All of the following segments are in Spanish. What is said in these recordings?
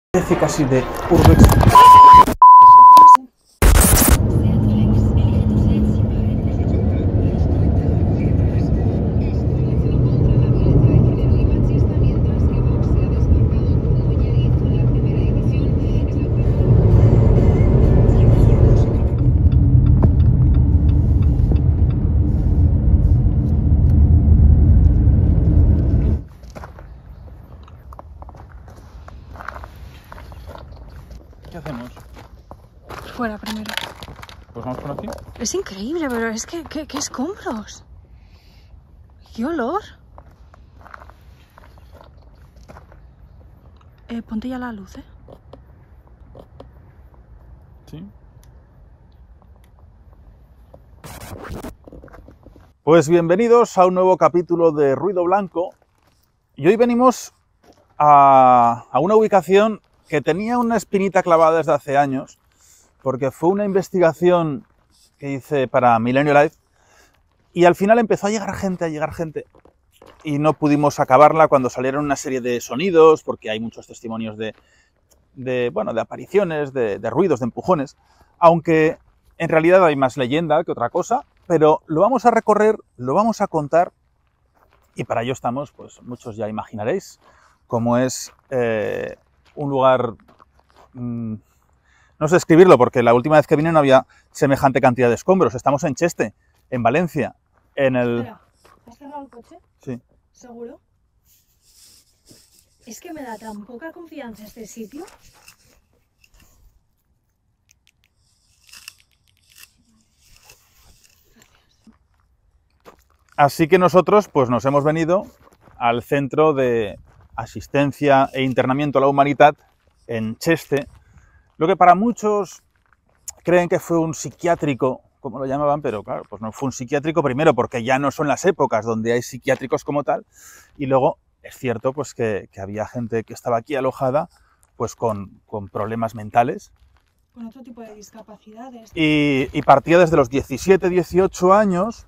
Casi de Urbex. ¿Qué hacemos? Fuera primero. Pues vamos por aquí. Es increíble, pero es que ¿qué escombros? ¡Qué olor! Ponte ya la luz, ¿eh? Sí. Pues bienvenidos a un nuevo capítulo de Ruido Blanco. Y hoy venimos a una ubicación que tenía una espinita clavada desde hace años, porque fue una investigación que hice para Milenio Live y al final empezó a llegar gente, y no pudimos acabarla cuando salieron una serie de sonidos, porque hay muchos testimonios de apariciones, de ruidos, de empujones, aunque en realidad hay más leyenda que otra cosa, pero lo vamos a recorrer, lo vamos a contar, y para ello estamos, pues muchos ya imaginaréis, cómo es un lugar, no sé escribirlo porque la última vez que vine no había semejante cantidad de escombros. Estamos en Cheste, en Valencia, en el... Espera, ¿has cerrado el coche? Sí. ¿Seguro? Es que me da tan poca confianza este sitio. Así que nosotros pues nos hemos venido al Centro de Asistencia e Internamiento a la Humanidad en Cheste, lo que para muchos creen que fue un psiquiátrico, como lo llamaban, pero claro, pues no fue un psiquiátrico primero porque ya no son las épocas donde hay psiquiátricos como tal, y luego es cierto pues que había gente que estaba aquí alojada pues con problemas mentales. Con otro tipo de discapacidades. Y partía desde los 17, 18 años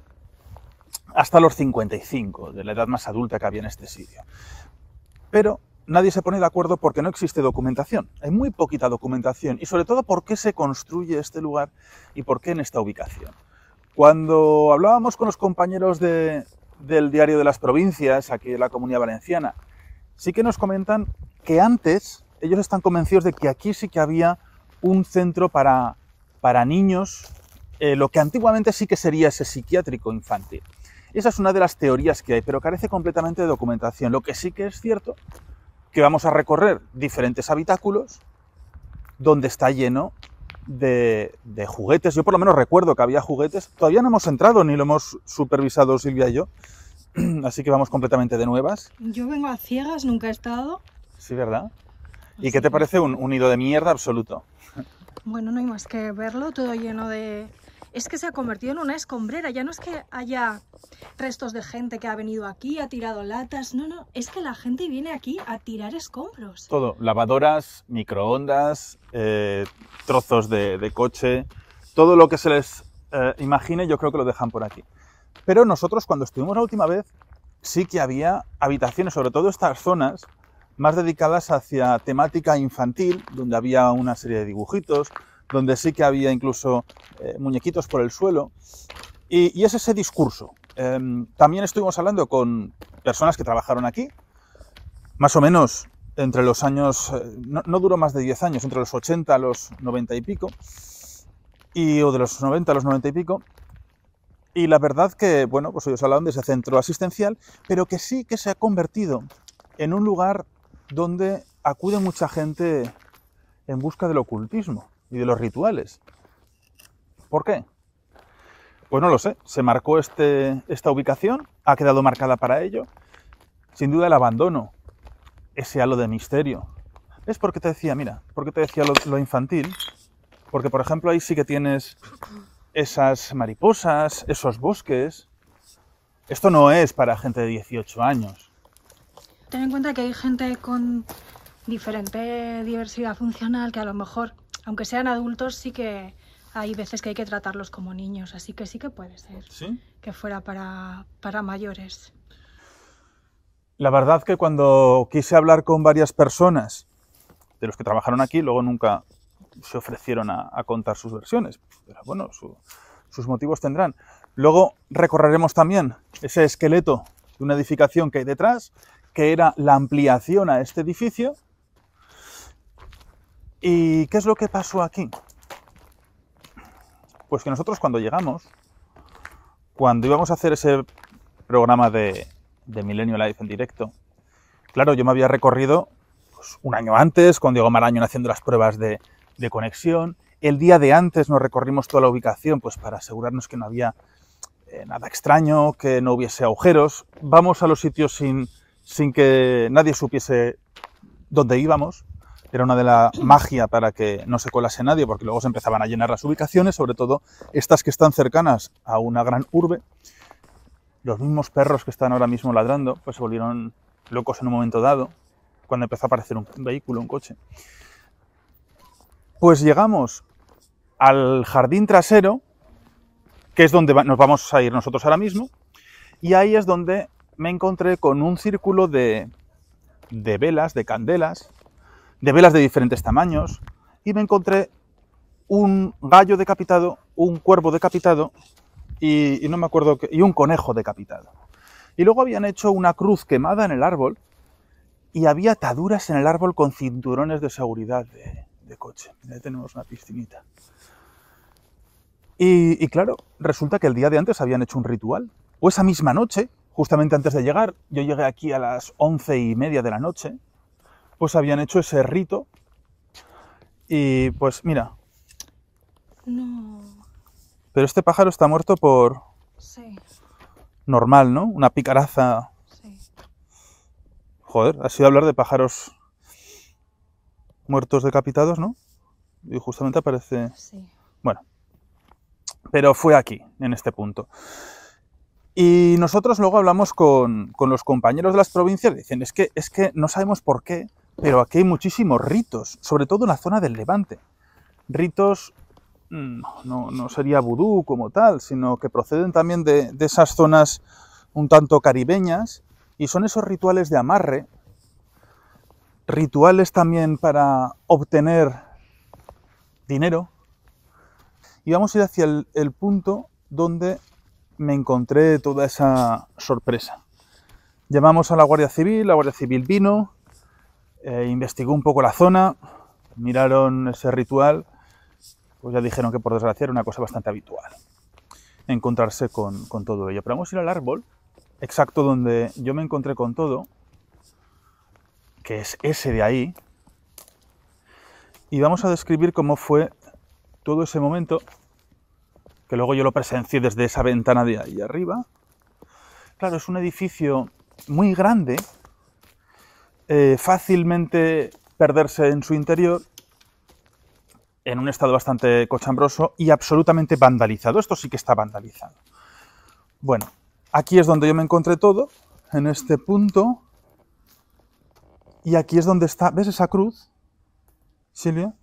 hasta los 55, de la edad más adulta que había en este sitio. Pero nadie se pone de acuerdo porque no existe documentación. Hay muy poquita documentación y sobre todo por qué se construye este lugar y por qué en esta ubicación. Cuando hablábamos con los compañeros del Diario de las Provincias, aquí de la Comunidad Valenciana, sí que nos comentan que antes ellos están convencidos de que aquí sí que había un centro para niños, lo que antiguamente sí que sería ese psiquiátrico infantil. Esa es una de las teorías que hay, pero carece completamente de documentación. Lo que sí que es cierto, que vamos a recorrer diferentes habitáculos donde está lleno de juguetes. Yo por lo menos recuerdo que había juguetes. Todavía no hemos entrado ni lo hemos supervisado Silvia y yo, así que vamos completamente de nuevas. Yo vengo a ciegas, nunca he estado. Sí, ¿verdad? ¿Y Así qué te que- parece un nido de mierda absoluto? Bueno, no hay más que verlo, todo lleno de... Es que se ha convertido en una escombrera, ya no es que haya restos de gente que ha venido aquí, ha tirado latas, no, es que la gente viene aquí a tirar escombros. Todo, lavadoras, microondas, trozos de coche, todo lo que se les imagine yo creo que lo dejan por aquí. Pero nosotros cuando estuvimos la última vez sí que había habitaciones, sobre todo estas zonas, más dedicadas hacia temática infantil, donde había una serie de dibujitos, donde sí que había incluso muñequitos por el suelo, y es ese discurso. También estuvimos hablando con personas que trabajaron aquí, más o menos entre los años, no duró más de 10 años, entre los 80 a los 90 y pico, o de los 90 a los 90 y pico, y la verdad que, bueno, pues ellos hablaban de ese centro asistencial, pero que sí que se ha convertido en un lugar donde acude mucha gente en busca del ocultismo y de los rituales. ¿Por qué? Pues no lo sé. Se marcó esta ubicación, ha quedado marcada para ello. Sin duda el abandono, ese halo de misterio. ¿Ves por qué te decía, mira, por qué te decía lo infantil? Porque, por ejemplo, ahí sí que tienes esas mariposas, esos bosques. Esto no es para gente de 18 años. Ten en cuenta que hay gente con diferente diversidad funcional que a lo mejor, aunque sean adultos, sí que hay veces que hay que tratarlos como niños, así que sí que puede ser. ¿Sí? Que fuera para mayores. La verdad que cuando quise hablar con varias personas de los que trabajaron aquí, luego nunca se ofrecieron a contar sus versiones. Pero bueno, sus motivos tendrán. Luego recorreremos también ese esqueleto de una edificación que hay detrás, que era la ampliación a este edificio. ¿Y qué es lo que pasó aquí? Pues que nosotros cuando llegamos, cuando íbamos a hacer ese programa de Milenio Live en directo, claro, yo me había recorrido pues, un año antes, con Diego Marañón haciendo las pruebas de conexión. El día de antes nos recorrimos toda la ubicación pues para asegurarnos que no había nada extraño, que no hubiese agujeros. Vamos a los sitios sin que nadie supiese dónde íbamos. Era una de la magia para que no se colase nadie, porque luego se empezaban a llenar las ubicaciones, sobre todo estas que están cercanas a una gran urbe. Los mismos perros que están ahora mismo ladrando, pues se volvieron locos en un momento dado, cuando empezó a aparecer un vehículo, un coche. Pues llegamos al jardín trasero, que es donde nos vamos a ir nosotros ahora mismo, y ahí es donde me encontré con un círculo de velas, de candelas, de velas de diferentes tamaños, y me encontré un gallo decapitado, un cuervo decapitado y no me acuerdo qué, y un conejo decapitado. Y luego habían hecho una cruz quemada en el árbol y había ataduras en el árbol con cinturones de seguridad de coche. Ahí tenemos una piscinita. Y claro, resulta que el día de antes habían hecho un ritual. O esa misma noche, justamente antes de llegar, yo llegué aquí a las 11:30 de la noche, pues habían hecho ese rito y pues mira. No. Pero este pájaro está muerto por... Sí. Normal, ¿no? Una picaraza. Sí. Joder, has ido a hablar de pájaros muertos decapitados, ¿no? Y justamente aparece... Sí. Bueno, pero fue aquí, en este punto. Y nosotros luego hablamos con los compañeros de las provincias y dicen, es que no sabemos por qué, pero aquí hay muchísimos ritos, sobre todo en la zona del Levante. Ritos, no sería vudú como tal, sino que proceden también de esas zonas un tanto caribeñas, y son esos rituales de amarre, rituales también para obtener dinero. Y vamos a ir hacia el punto donde me encontré toda esa sorpresa. Llamamos a la Guardia Civil vino, investigó un poco la zona, miraron ese ritual, pues ya dijeron que por desgracia era una cosa bastante habitual encontrarse con todo ello. Pero vamos a ir al árbol, exacto donde yo me encontré con todo, que es ese de ahí, y vamos a describir cómo fue todo ese momento, que luego yo lo presencié desde esa ventana de ahí arriba. Claro, es un edificio muy grande, fácilmente perderse en su interior, en un estado bastante cochambroso y absolutamente vandalizado. Esto sí que está vandalizado. Bueno, aquí es donde yo me encontré todo, en este punto, y aquí es donde está, ¿ves esa cruz, Silvia?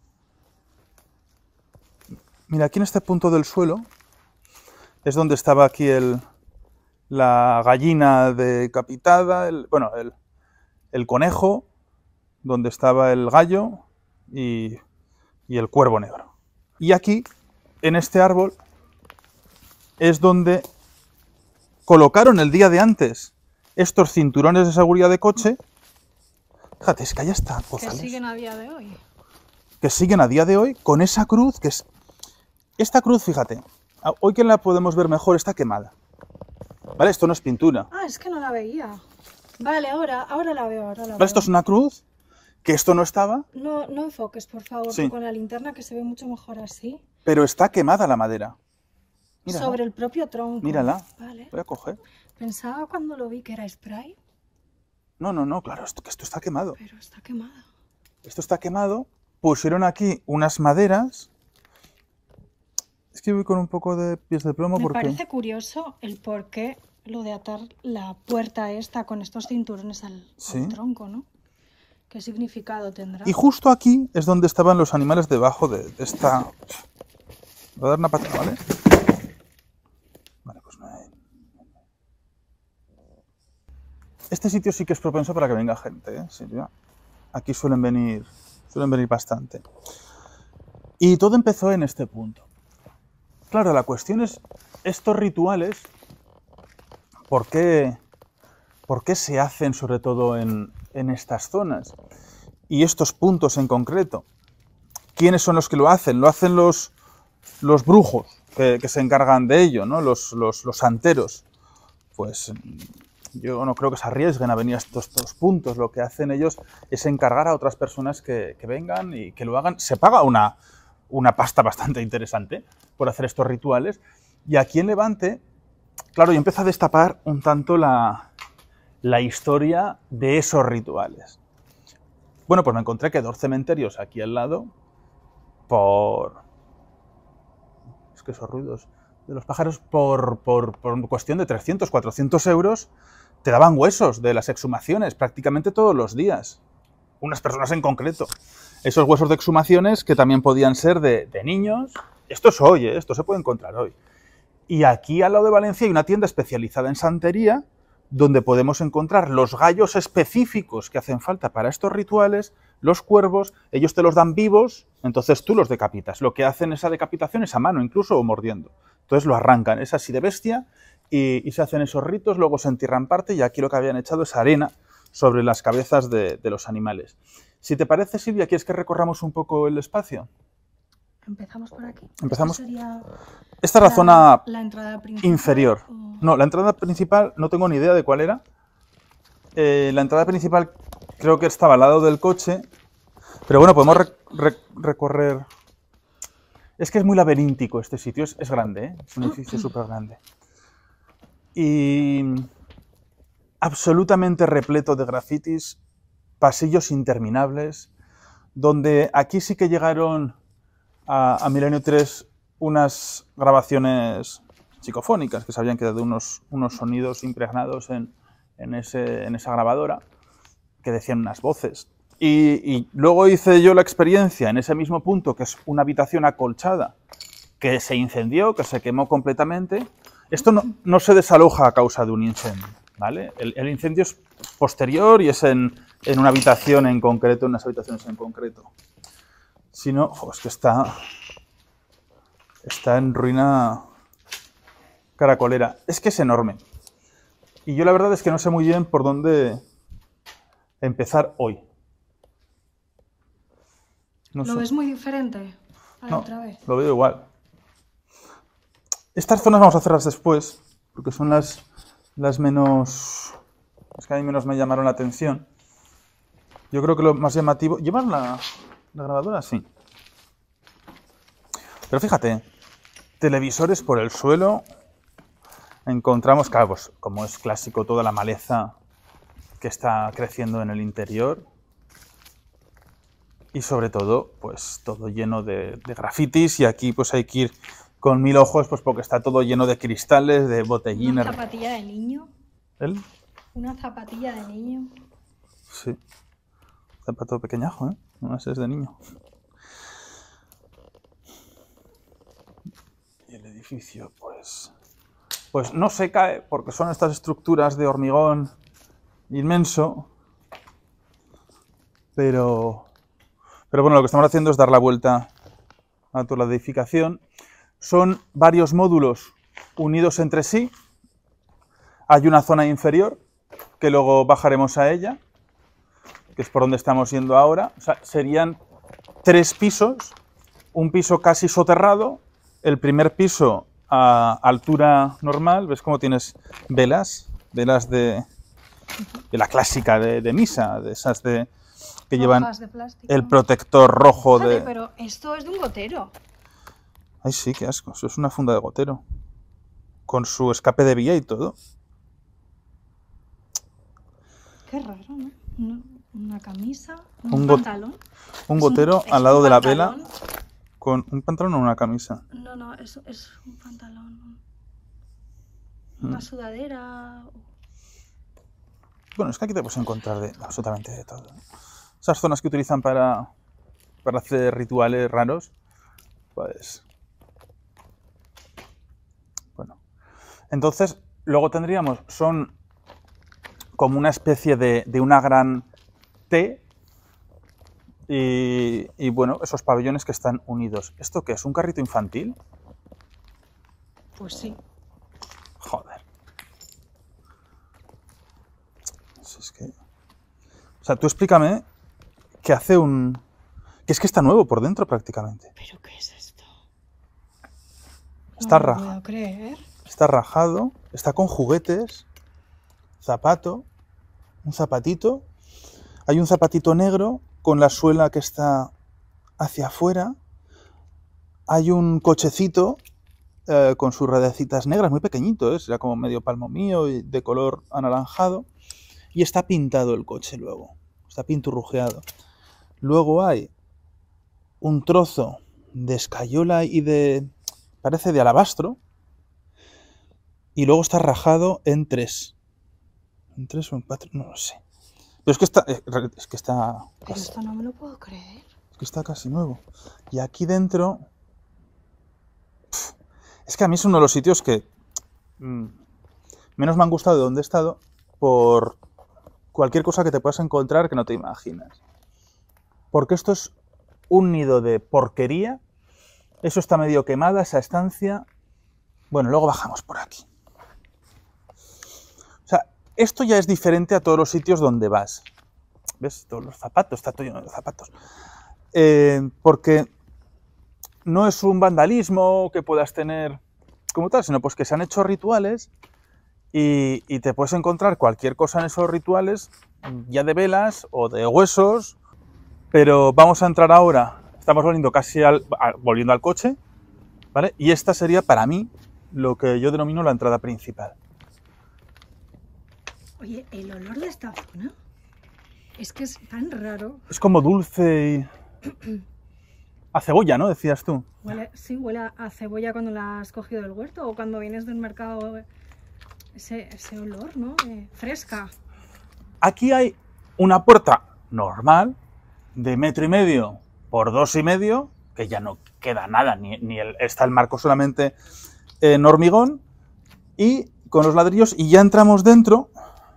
Mira, aquí en este punto del suelo es donde estaba aquí la gallina decapitada, el conejo, donde estaba el gallo y el cuervo negro. Y aquí, en este árbol, es donde colocaron el día de antes estos cinturones de seguridad de coche. Fíjate, es que allá está Pozales. Que siguen a día de hoy. Que siguen a día de hoy con esa cruz, que es... Esta cruz, fíjate, hoy que la podemos ver mejor, está quemada. ¿Vale? Esto no es pintura. Ah, es que no la veía. Vale, ahora la veo, ¿Vale? Esto es una cruz, que esto no estaba. No enfoques, por favor, Sí. con la linterna, que se ve mucho mejor así. Pero está quemada la madera. Mírala. Sobre el propio tronco. Mírala. Vale. Voy a coger. Pensaba cuando lo vi que era spray, No, claro, esto está quemado. pero está quemada. Esto está quemado. Pusieron aquí unas maderas. Es que voy con un poco de pies de plomo Me porque... parece curioso el por qué lo de atar la puerta esta con estos cinturones al Sí. tronco, ¿no? ¿Qué significado tendrá? Y justo aquí es donde estaban los animales debajo de esta... Voy a dar una patada, ¿vale? Vale, pues no hay... Este sitio sí que es propenso para que venga gente, ¿eh, Silvia? Aquí suelen venir Suelen venir bastante. Y todo empezó en este punto. Claro, la cuestión es, estos rituales, ¿por qué se hacen sobre todo en estas zonas? Y estos puntos en concreto. ¿Quiénes son los que lo hacen? Lo hacen los brujos que se encargan de ello, ¿no? Los santeros. Pues yo no creo que se arriesguen a venir a estos puntos. Lo que hacen ellos es encargar a otras personas que vengan y que lo hagan. Se paga una pasta bastante interesante por hacer estos rituales. Y aquí en Levante, claro, yo empiezo a destapar un tanto la historia de esos rituales. Bueno, pues me encontré que 2 cementerios aquí al lado, es que esos ruidos de los pájaros, por cuestión de 300, 400 euros, te daban huesos de las exhumaciones prácticamente todos los días. Unas personas en concreto. Esos huesos de exhumaciones que también podían ser de niños. Esto es hoy, esto se puede encontrar hoy. Y aquí al lado de Valencia hay una tienda especializada en santería donde podemos encontrar los gallos específicos que hacen falta para estos rituales, los cuervos, ellos te los dan vivos, entonces tú los decapitas. Lo que hacen esa decapitación es a mano incluso o mordiendo. Entonces lo arrancan, es así de bestia y se hacen esos ritos, luego se entierran parte y aquí lo que habían echado es arena sobre las cabezas de los animales. Si te parece, Silvia, ¿quieres que recorramos un poco el espacio? ¿Empezamos por aquí? ¿Empezamos? Esta es la zona la entrada principal, inferior. ¿o? No, la entrada principal no tengo ni idea de cuál era. La entrada principal creo que estaba al lado del coche. Pero bueno, podemos recorrer... Es que es muy laberíntico este sitio, es grande, ¿eh? Es un edificio súper grande. Y absolutamente repleto de grafitis, pasillos interminables, donde aquí sí que llegaron a Milenio 3 unas grabaciones psicofónicas que se habían quedado unos sonidos impregnados en esa grabadora que decían unas voces. Y luego hice yo la experiencia en ese mismo punto, que es una habitación acolchada, que se incendió, que se quemó completamente. Esto no se desaloja a causa de un incendio, ¿vale? El incendio es posterior y es en una habitación en concreto, en unas habitaciones en concreto. Si no, es que está en ruina caracolera. Es que es enorme. Y yo la verdad es que no sé muy bien por dónde empezar hoy. No ¿Lo sé. ves muy diferente a la No, otra vez? lo veo igual. Estas zonas vamos a hacerlas después, porque son las menos... Es que a mí menos me llamaron la atención. Yo creo que lo más llamativo... ¿Llevar la grabadora? Sí. Pero fíjate, televisores por el suelo. Encontramos, claro, pues como es clásico, toda la maleza que está creciendo en el interior. Y sobre todo, pues todo lleno de grafitis. Y aquí pues hay que ir con 1000 ojos, pues porque está todo lleno de cristales, de botellines. ¿Una zapatilla de niño? ¿El? ¿Una zapatilla de niño? Sí. Zapato pequeñajo, ¿eh? No ese es de niño. Y el edificio, pues no se cae porque son estas estructuras de hormigón inmenso. Pero bueno, lo que estamos haciendo es dar la vuelta a toda la edificación. Son varios módulos unidos entre sí. Hay una zona inferior, que luego bajaremos a ella, que es por donde estamos yendo ahora. O sea, serían 3 pisos, un piso casi soterrado, el primer piso a altura normal. ¿Ves cómo tienes velas? Velas de la clásica de misa, de esas que llevan el protector rojo. Fíjate, pero esto es de un gotero. Ay, sí, qué asco. Eso es una funda de gotero. Con su escape de vía y todo. Qué raro, ¿no? Una camisa, un pantalón. Un gotero al lado de la vela. ¿Con un pantalón o una camisa? No, eso es un pantalón. Una sudadera. Bueno, es que aquí te puedes encontrar absolutamente de todo. Esas zonas que utilizan para hacer rituales raros, pues... Bueno. Entonces, luego tendríamos, son como una especie de una gran T, y bueno, esos pabellones que están unidos. ¿Esto qué es? ¿Un carrito infantil? Pues sí. Joder. Es que... O sea, tú explícame que hace un... Que es que está nuevo por dentro prácticamente. ¿Pero qué es esto? Está No lo rajado. puedo creer. Está rajado, está con juguetes, zapato, un zapatito. Hay un zapatito negro con la suela que está hacia afuera. Hay un cochecito con sus ruedecitas negras, muy pequeñito, será como medio palmo mío y de color anaranjado. Y está pintado el coche luego, está pinturrujeado. Luego hay un trozo de escayola y de... parece de alabastro. Y luego está rajado en tres. ¿En tres o en cuatro? No lo sé. Pero es que está... Pero esto no me lo puedo creer. Es que está casi nuevo. Y aquí dentro... Es que a mí es uno de los sitios que menos me han gustado de donde he estado por cualquier cosa que te puedas encontrar que no te imaginas. Porque esto es un nido de porquería. Eso está medio quemada, esa estancia. Bueno, luego bajamos por aquí. O sea, esto ya es diferente a todos los sitios donde vas. ¿Ves? Todos los zapatos, está todo lleno de zapatos. Porque no es un vandalismo que puedas tener como tal, sino pues que se han hecho rituales y te puedes encontrar cualquier cosa en esos rituales, ya de velas o de huesos, pero vamos a entrar ahora, estamos volviendo casi volviendo al coche, ¿vale? Y esta sería para mí lo que yo denomino la entrada principal. Oye, el olor de esta zona es que es tan raro. Es como dulce y... a cebolla, ¿no? Decías tú. Sí, huele a cebolla cuando la has cogido del huerto o cuando vienes del mercado. Ese olor, ¿no? Fresca. Aquí hay una puerta normal de 1,5 metros por 2,5 metros, que ya no queda nada, está el marco solamente en hormigón, y con los ladrillos, y ya entramos dentro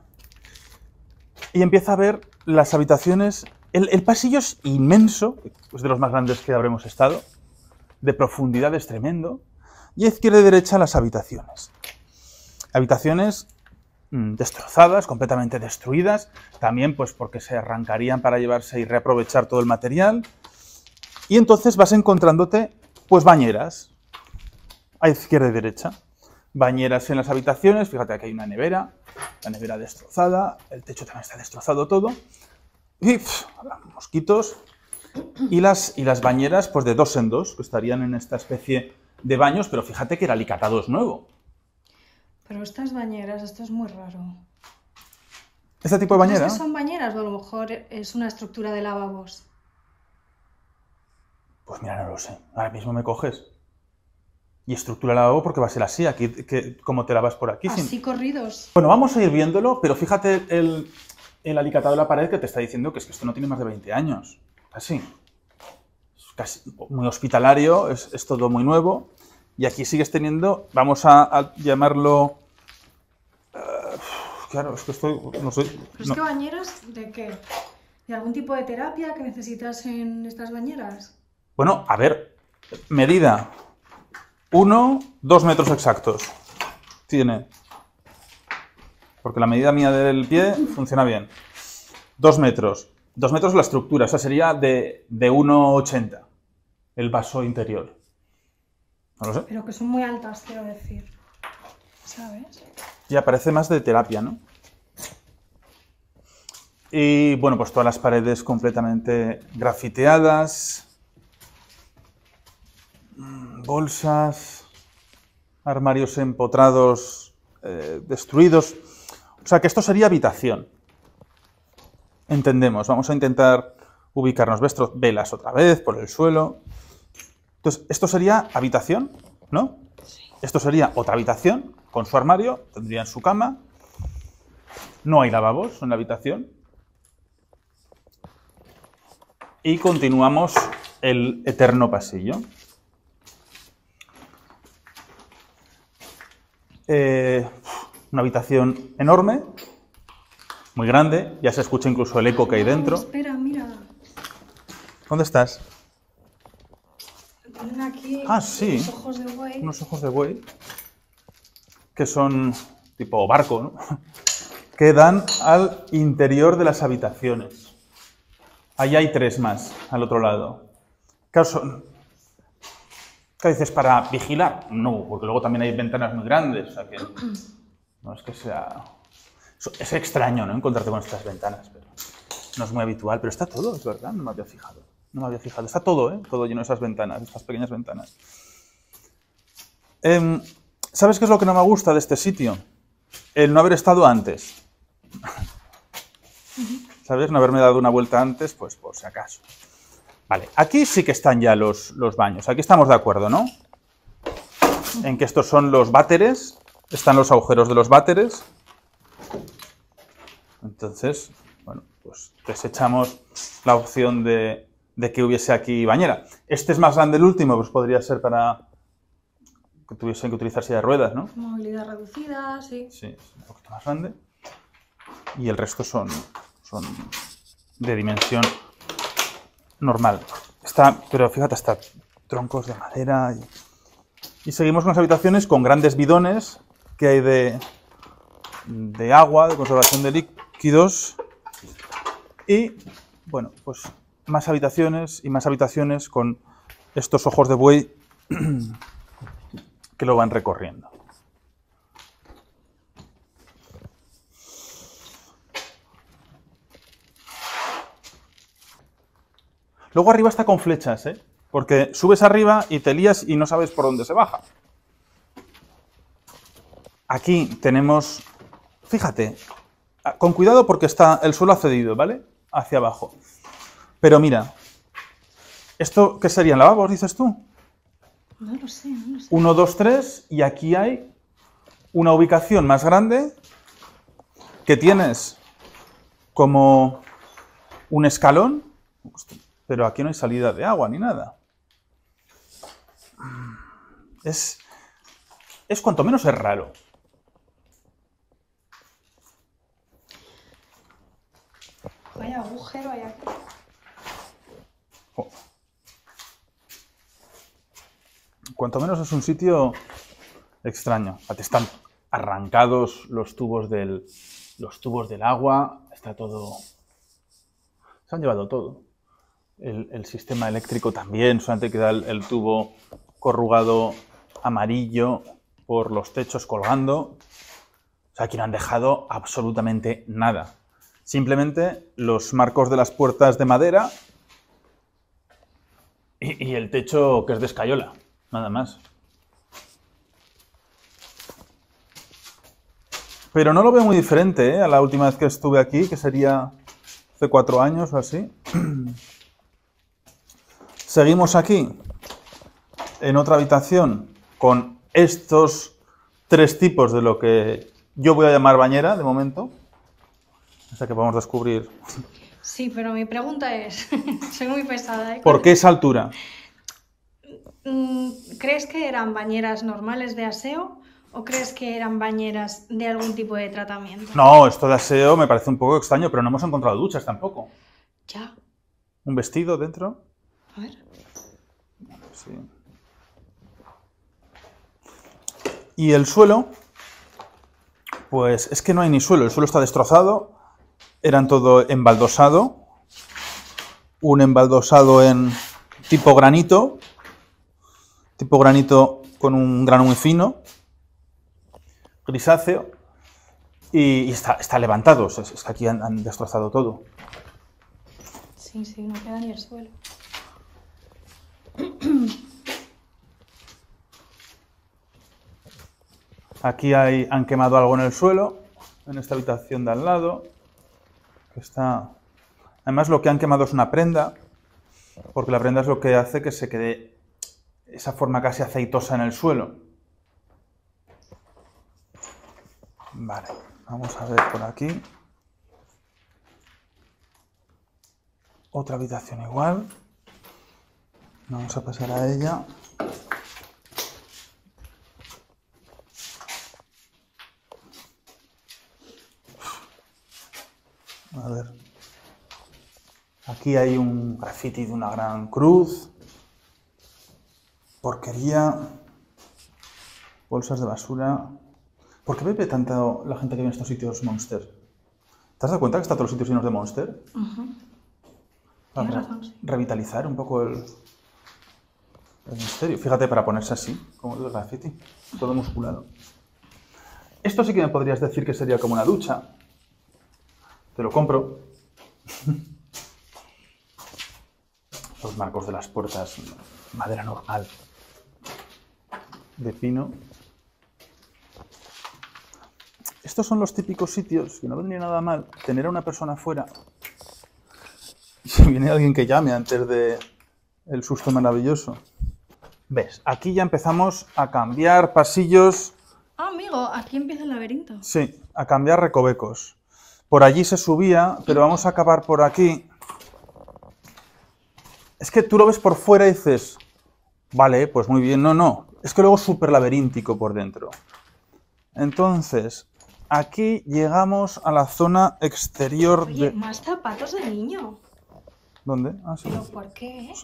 y empieza a ver las habitaciones. El pasillo es inmenso, es de los más grandes que habremos estado, de profundidad es tremendo, y a izquierda y derecha las habitaciones. Habitaciones destrozadas, completamente destruidas, también pues porque se arrancarían para llevarse y reaprovechar todo el material, y entonces vas encontrándote pues bañeras, a izquierda y derecha. Bañeras en las habitaciones, fíjate aquí hay una nevera, la nevera destrozada, el techo también está destrozado todo, y mosquitos, y las bañeras pues de 2 en 2, que estarían en esta especie de baños, pero fíjate que el alicatado es nuevo. Pero estas bañeras, esto es muy raro. ¿Este tipo de bañera? ¿Es que son bañeras o a lo mejor es una estructura de lavabos? Pues mira, no lo sé. Ahora mismo me coges. Y estructura el lavabo porque va a ser así, aquí, como te lavas por aquí. Así corridos. Bueno, vamos a ir viéndolo, pero fíjate el alicatado de la pared que te está diciendo que es que esto no tiene más de 20 años. Casi. Es casi muy hospitalario, es todo muy nuevo. Y aquí sigues teniendo, vamos a llamarlo... claro, es que estoy... no sé. ¿Pero es que bañeras de qué? ¿De algún tipo de terapia que necesitas en estas bañeras? Bueno, a ver, medida 2 metros exactos tiene, porque la medida mía del pie funciona bien. 2 metros. 2 metros la estructura, o sea, sería de 1,80 el vaso interior. No lo sé. Pero que son muy altas, quiero decir. ¿Sabes? Ya parece más de terapia, ¿no? Y bueno, pues todas las paredes completamente grafiteadas. Bolsas, armarios empotrados, destruidos. O sea que esto sería habitación. Entendemos, vamos a intentar ubicarnos. ¿Ves? Velas otra vez por el suelo. Entonces, esto sería habitación, ¿no? Sí. Esto sería otra habitación con su armario, tendrían su cama. No hay lavabos en la habitación. Y continuamos el eterno pasillo. Una habitación enorme, muy grande, ya se escucha incluso el eco que hay dentro. Espera, mira. ¿Dónde estás? Tienen aquí Sí. unos ojos de buey. Unos ojos de buey que son tipo barco, ¿no? Que dan al interior de las habitaciones. Allí hay 3 más, al otro lado. Claro, ¿qué dices? ¿Para vigilar? No, porque luego también hay ventanas muy grandes. O sea que no es que sea... Es extraño, ¿no? Encontrarte con estas ventanas, pero no es muy habitual. Pero está todo, es verdad, no me había fijado. No me había fijado. Está todo, ¿eh? Todo lleno de esas ventanas, estas pequeñas ventanas. ¿Sabes qué es lo que no me gusta de este sitio? El no haber estado antes. ¿Sabes? No haberme dado una vuelta antes, pues por si acaso. Vale, aquí sí que están ya los baños. Aquí estamos de acuerdo, ¿no? En que estos son los váteres. Están los agujeros de los váteres. Entonces, bueno, pues desechamos la opción de que hubiese aquí bañera. Este es más grande el último, pues podría ser para que tuviesen que utilizar silla de ruedas, ¿no? Movilidad reducida, sí. Sí, es un poquito más grande. Y el resto son de dimensión normal. Pero fíjate, hasta troncos de madera. Y seguimos con las habitaciones con grandes bidones que hay de agua, de conservación de líquidos. Y, bueno, pues más habitaciones y más habitaciones con estos ojos de buey que lo van recorriendo. Luego arriba está con flechas, ¿eh? Porque subes arriba y te lías y no sabes por dónde se baja. Aquí tenemos, fíjate, con cuidado porque está el suelo ha cedido, ¿vale? Hacia abajo. Pero mira, ¿esto qué serían? ¿Lavabos, dices tú? No lo sé, no lo sé. 1, 2, 3, y aquí hay una ubicación más grande que tienes como un escalón, pero aquí no hay salida de agua ni nada. Es cuanto menos es raro. Vaya agujero hay aquí. Oh. Cuanto menos es un sitio extraño. Están arrancados los tubos del agua. Está todo... Se han llevado todo. El sistema eléctrico también. Solamente queda el tubo corrugado amarillo por los techos colgando. O sea, aquí no han dejado absolutamente nada. Simplemente los marcos de las puertas de madera y el techo que es de escayola. Nada más. Pero no lo veo muy diferente, ¿eh? A la última vez que estuve aquí, que sería hace 4 años o así. Seguimos aquí, en otra habitación, con estos 3 tipos de lo que yo voy a llamar bañera, de momento. Hasta que podamos descubrir. Sí, pero mi pregunta es, soy muy pesada, ¿eh? ¿Por qué esa altura? ¿Crees que eran bañeras normales de aseo o crees que eran bañeras de algún tipo de tratamiento? No, esto de aseo me parece un poco extraño, pero no hemos encontrado duchas tampoco. Ya. ¿Un vestido dentro? A ver. Sí. Y el suelo, pues es que no hay ni suelo, el suelo está destrozado, eran todo embaldosado, un embaldosado en tipo granito con un grano muy fino, grisáceo, y está levantado, es que aquí han destrozado todo. Sí, no queda ni el suelo. Aquí han quemado algo en el suelo, en esta habitación de al lado, que está... Además lo que han quemado es una prenda, porque la prenda es lo que hace que se quede esa forma casi aceitosa en el suelo. Vale, vamos a ver por aquí. Otra habitación igual. Vamos a pasar a ella. A ver. Aquí hay un graffiti de una gran cruz. Porquería. Bolsas de basura. ¿Por qué bebe tanto la gente que viene a estos sitios Monster? ¿Te has dado cuenta que están todos los sitios llenos de Monster? Tienes razón, sí. Revitalizar un poco el misterio. Fíjate, para ponerse así, como el graffiti, todo musculado. Esto sí que me podrías decir que sería como una ducha. Te lo compro. Los marcos de las puertas, madera normal, de pino. Estos son los típicos sitios que no vendría nada mal tener a una persona fuera. Y si viene alguien que llame antes de el susto maravilloso. ¿Ves? Aquí ya empezamos a cambiar pasillos. Ah, amigo, aquí empieza el laberinto. Sí, a cambiar recovecos. Por allí se subía, pero vamos a acabar por aquí. Es que tú lo ves por fuera y dices, vale, pues muy bien. No, no. Es que luego es súper laberíntico por dentro. Entonces, aquí llegamos a la zona exterior Oye, de... más zapatos de niño. ¿Dónde? Ah, sí. ¿Pero por qué?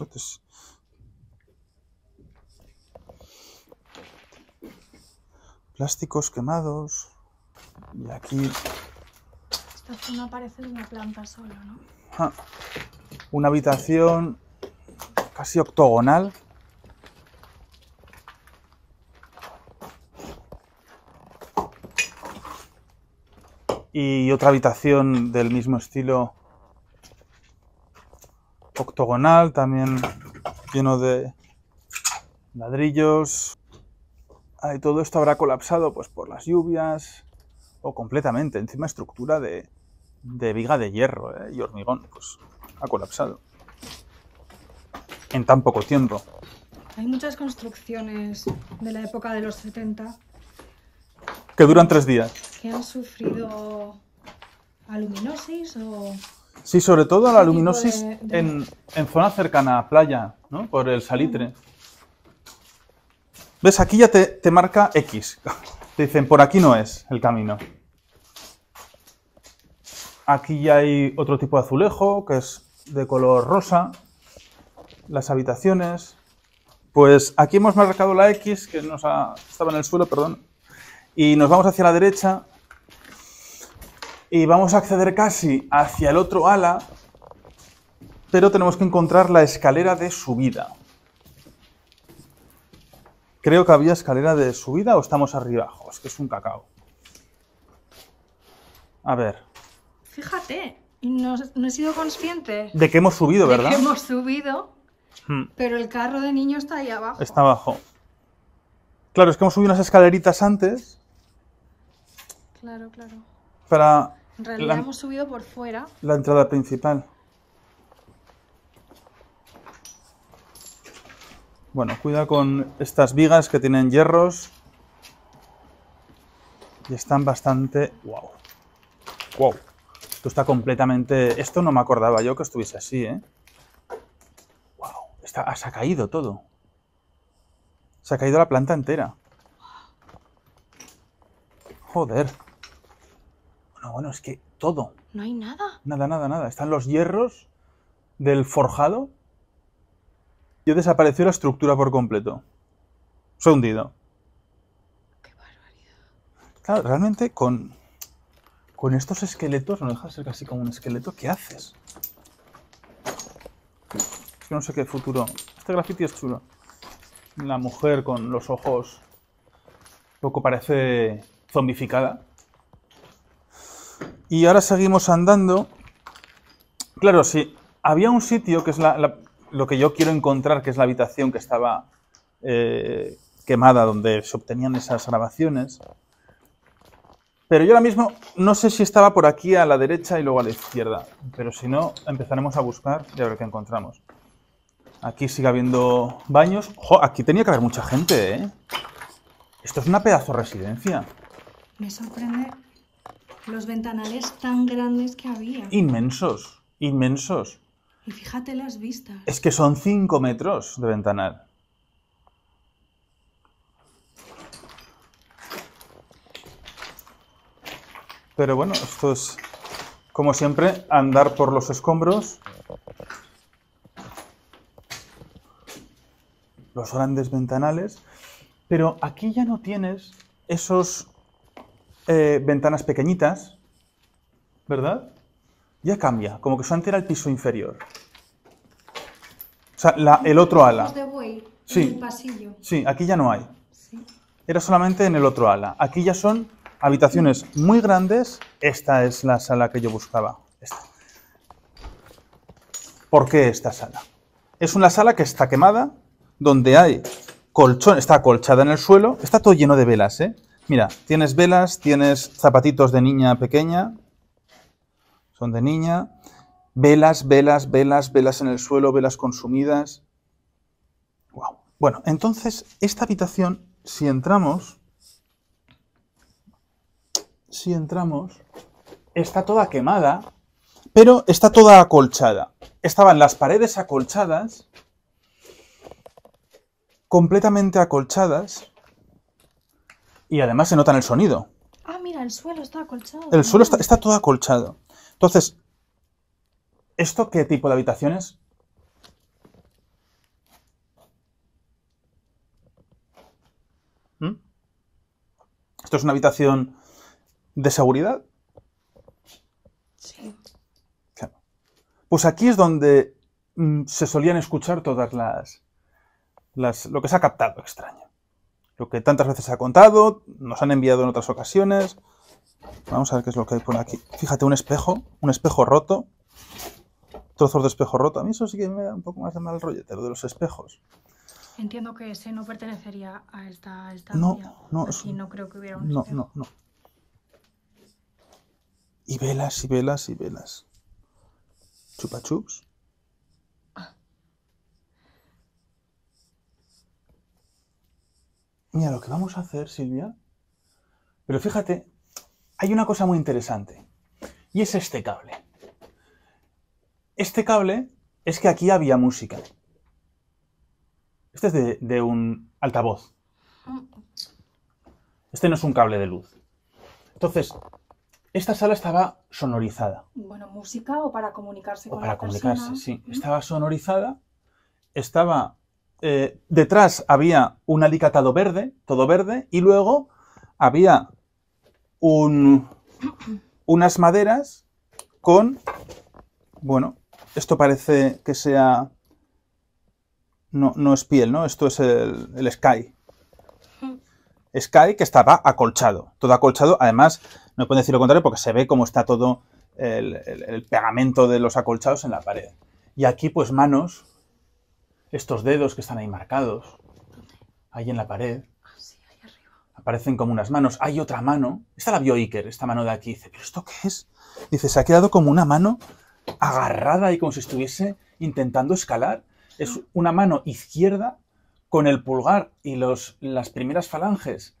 Plásticos quemados. Y aquí... Esta zona parece de una planta solo, ¿no? una habitación casi octogonal. Y otra habitación del mismo estilo octogonal, también lleno de ladrillos. Y todo esto habrá colapsado pues, por las lluvias o completamente. Encima estructura de viga de hierro y hormigón, pues ha colapsado en tan poco tiempo. Hay muchas construcciones de la época de los 70 Que duran 3 días. que han sufrido aluminosis o... Sí, sobre todo la aluminosis de- en zona cercana a playa, ¿no? Por el salitre. ¿Ves? Aquí ya te marca X. Te dicen, por aquí no es el camino. Aquí ya hay otro tipo de azulejo, que es de color rosa. Las habitaciones. Pues aquí hemos marcado la X, que estaba en el suelo, perdón. Y nos vamos hacia la derecha. Y vamos a acceder casi hacia el otro ala. Pero tenemos que encontrar la escalera de subida. Creo que había escalera de subida o estamos arriba abajo. Es que es un cacao. A ver. Fíjate, no he sido consciente De que hemos subido, de ¿verdad? que hemos subido, pero el carro de niño está ahí abajo. Está abajo. Claro, es que hemos subido unas escaleritas antes Claro, claro. para En realidad hemos subido por fuera. la entrada principal. Bueno, cuida con estas vigas que tienen hierros. Y están bastante... ¡Wow! ¡Wow! Esto está completamente... Esto no me acordaba yo que estuviese así, ¿eh? ¡Wow! Se ha caído todo. Se ha caído la planta entera. Joder. Bueno, es que todo. No hay nada. Nada, nada, nada. Están los hierros del forjado. Y desapareció la estructura por completo. Se ha hundido. Qué barbaridad. Claro, realmente con estos esqueletos, no deja de ser casi como un esqueleto, ¿qué haces? Es que no sé qué futuro. Este graffiti es chulo. La mujer con los ojos poco parece zombificada. Y ahora seguimos andando. Claro, sí, había un sitio que es lo que yo quiero encontrar, que es la habitación que estaba quemada, donde se obtenían esas grabaciones. Pero yo ahora mismo no sé si estaba por aquí a la derecha y luego a la izquierda. Pero si no, empezaremos a buscar y a ver qué encontramos. Aquí sigue habiendo baños. ¡Jo! Aquí tenía que haber mucha gente, ¿eh? Esto es una pedazo de residencia. Me sorprende los ventanales tan grandes que había. Inmensos, inmensos. Y fíjate las vistas. Es que son 5 metros de ventanal. Pero bueno, esto es como siempre, andar por los escombros. Los grandes ventanales. Pero aquí ya no tienes esos ventanas pequeñitas, ¿verdad? Ya cambia, como que solamente era el piso inferior. O sea, el otro ala. De buey, Sí. en el pasillo. Sí, aquí ya no hay. Sí. Era solamente en el otro ala. Aquí ya son habitaciones muy grandes. Esta es la sala que yo buscaba. Esta. ¿Por qué esta sala? Es una sala que está quemada, donde hay colchón, está acolchada en el suelo. Está todo lleno de velas, ¿eh? Mira, tienes velas, tienes zapatitos de niña pequeña. Son de niña. Velas, velas, velas, velas en el suelo, velas consumidas. Wow. Bueno, entonces, esta habitación, si entramos, está toda quemada, pero está toda acolchada. Estaban las paredes acolchadas, completamente acolchadas, y además se nota en el sonido. Ah, mira, el suelo está acolchado. El suelo está todo acolchado. Entonces, ¿esto qué tipo de habitación es? ¿Mm? ¿Esto es una habitación de seguridad? Sí. Claro. Pues aquí es donde se solían escuchar todas lo que se ha captado extraño. Lo que tantas veces se ha contado, nos han enviado en otras ocasiones. Vamos a ver qué es lo que hay por aquí. Fíjate, un espejo roto. Trozos de espejo roto. A mí eso sí que me da un poco más de mal rollete, lo de los espejos. Entiendo que ese no pertenecería a esta No, vía. no. Aquí no creo que hubiera un No, espejo. no. Y velas, y velas, y velas. Chupa chups. Mira, lo que vamos a hacer, Silvia. Pero fíjate, hay una cosa muy interesante. Y es este cable. Este cable es que aquí había música. Este es de un altavoz. Este no es un cable de luz. Entonces, esta sala estaba sonorizada. Bueno, música o para comunicarse con la persona. Para comunicarse, sí. Estaba sonorizada. Estaba... detrás había un alicatado verde, todo verde, y luego había unas maderas con... Bueno, esto parece que sea... No es piel, ¿no? Esto es el Sky. Sky que estaba acolchado. Todo acolchado. Además, no puedo decir lo contrario porque se ve cómo está todo el pegamento de los acolchados en la pared. Y aquí, pues, manos. Estos dedos que están ahí marcados. Ahí en la pared. Sí, ahí arriba. Aparecen como unas manos. Hay otra mano. Esta la vio Iker, esta mano de aquí. Dice, ¿pero esto qué es? Dice, se ha quedado como una mano agarrada y como si estuviese intentando escalar. Es una mano izquierda con el pulgar y las primeras falanges.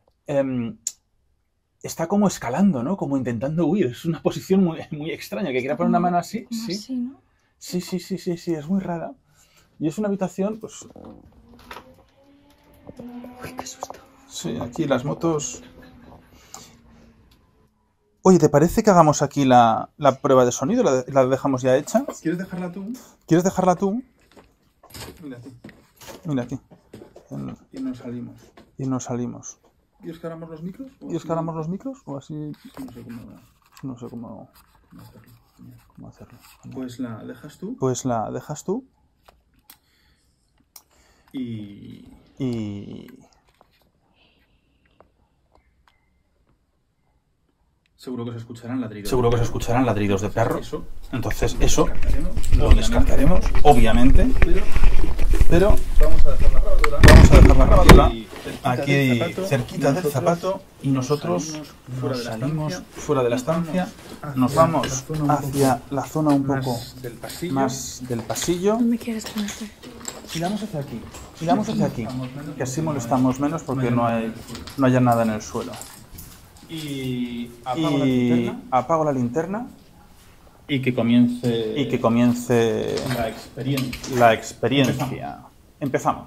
Está como escalando, ¿no? Como intentando huir. Es una posición muy, muy extraña. Que quiera poner una mano así. Sí. Así, ¿no? Sí. Es muy rara. Y es una habitación, pues... Uy, qué susto. Sí, aquí las motos... Oye, ¿te parece que hagamos aquí la prueba de sonido? ¿La dejamos ya hecha? ¿Quieres dejarla tú? ¿Quieres dejarla tú? Mira aquí. Mira aquí. Y nos salimos. Y nos salimos. ¿Y escaramos los micros? ¿Y escalamos los micros? ¿O así? No sé cómo hacerlo. Pues la dejas tú. Pues la dejas tú. Y... Seguro que se escucharán ladridos. De perro. Entonces eso lo descartaremos, obviamente. Pero vamos a dejar la grabadora aquí cerquita del zapato y nosotros nos salimos fuera de la estancia, nos vamos hacia la zona un poco más del pasillo. ¿Dónde quieres que me esté? Miramos hacia aquí, que así molestamos menos porque no haya nada en el suelo. Y apago la linterna. Y que comience la experiencia. Empezamos.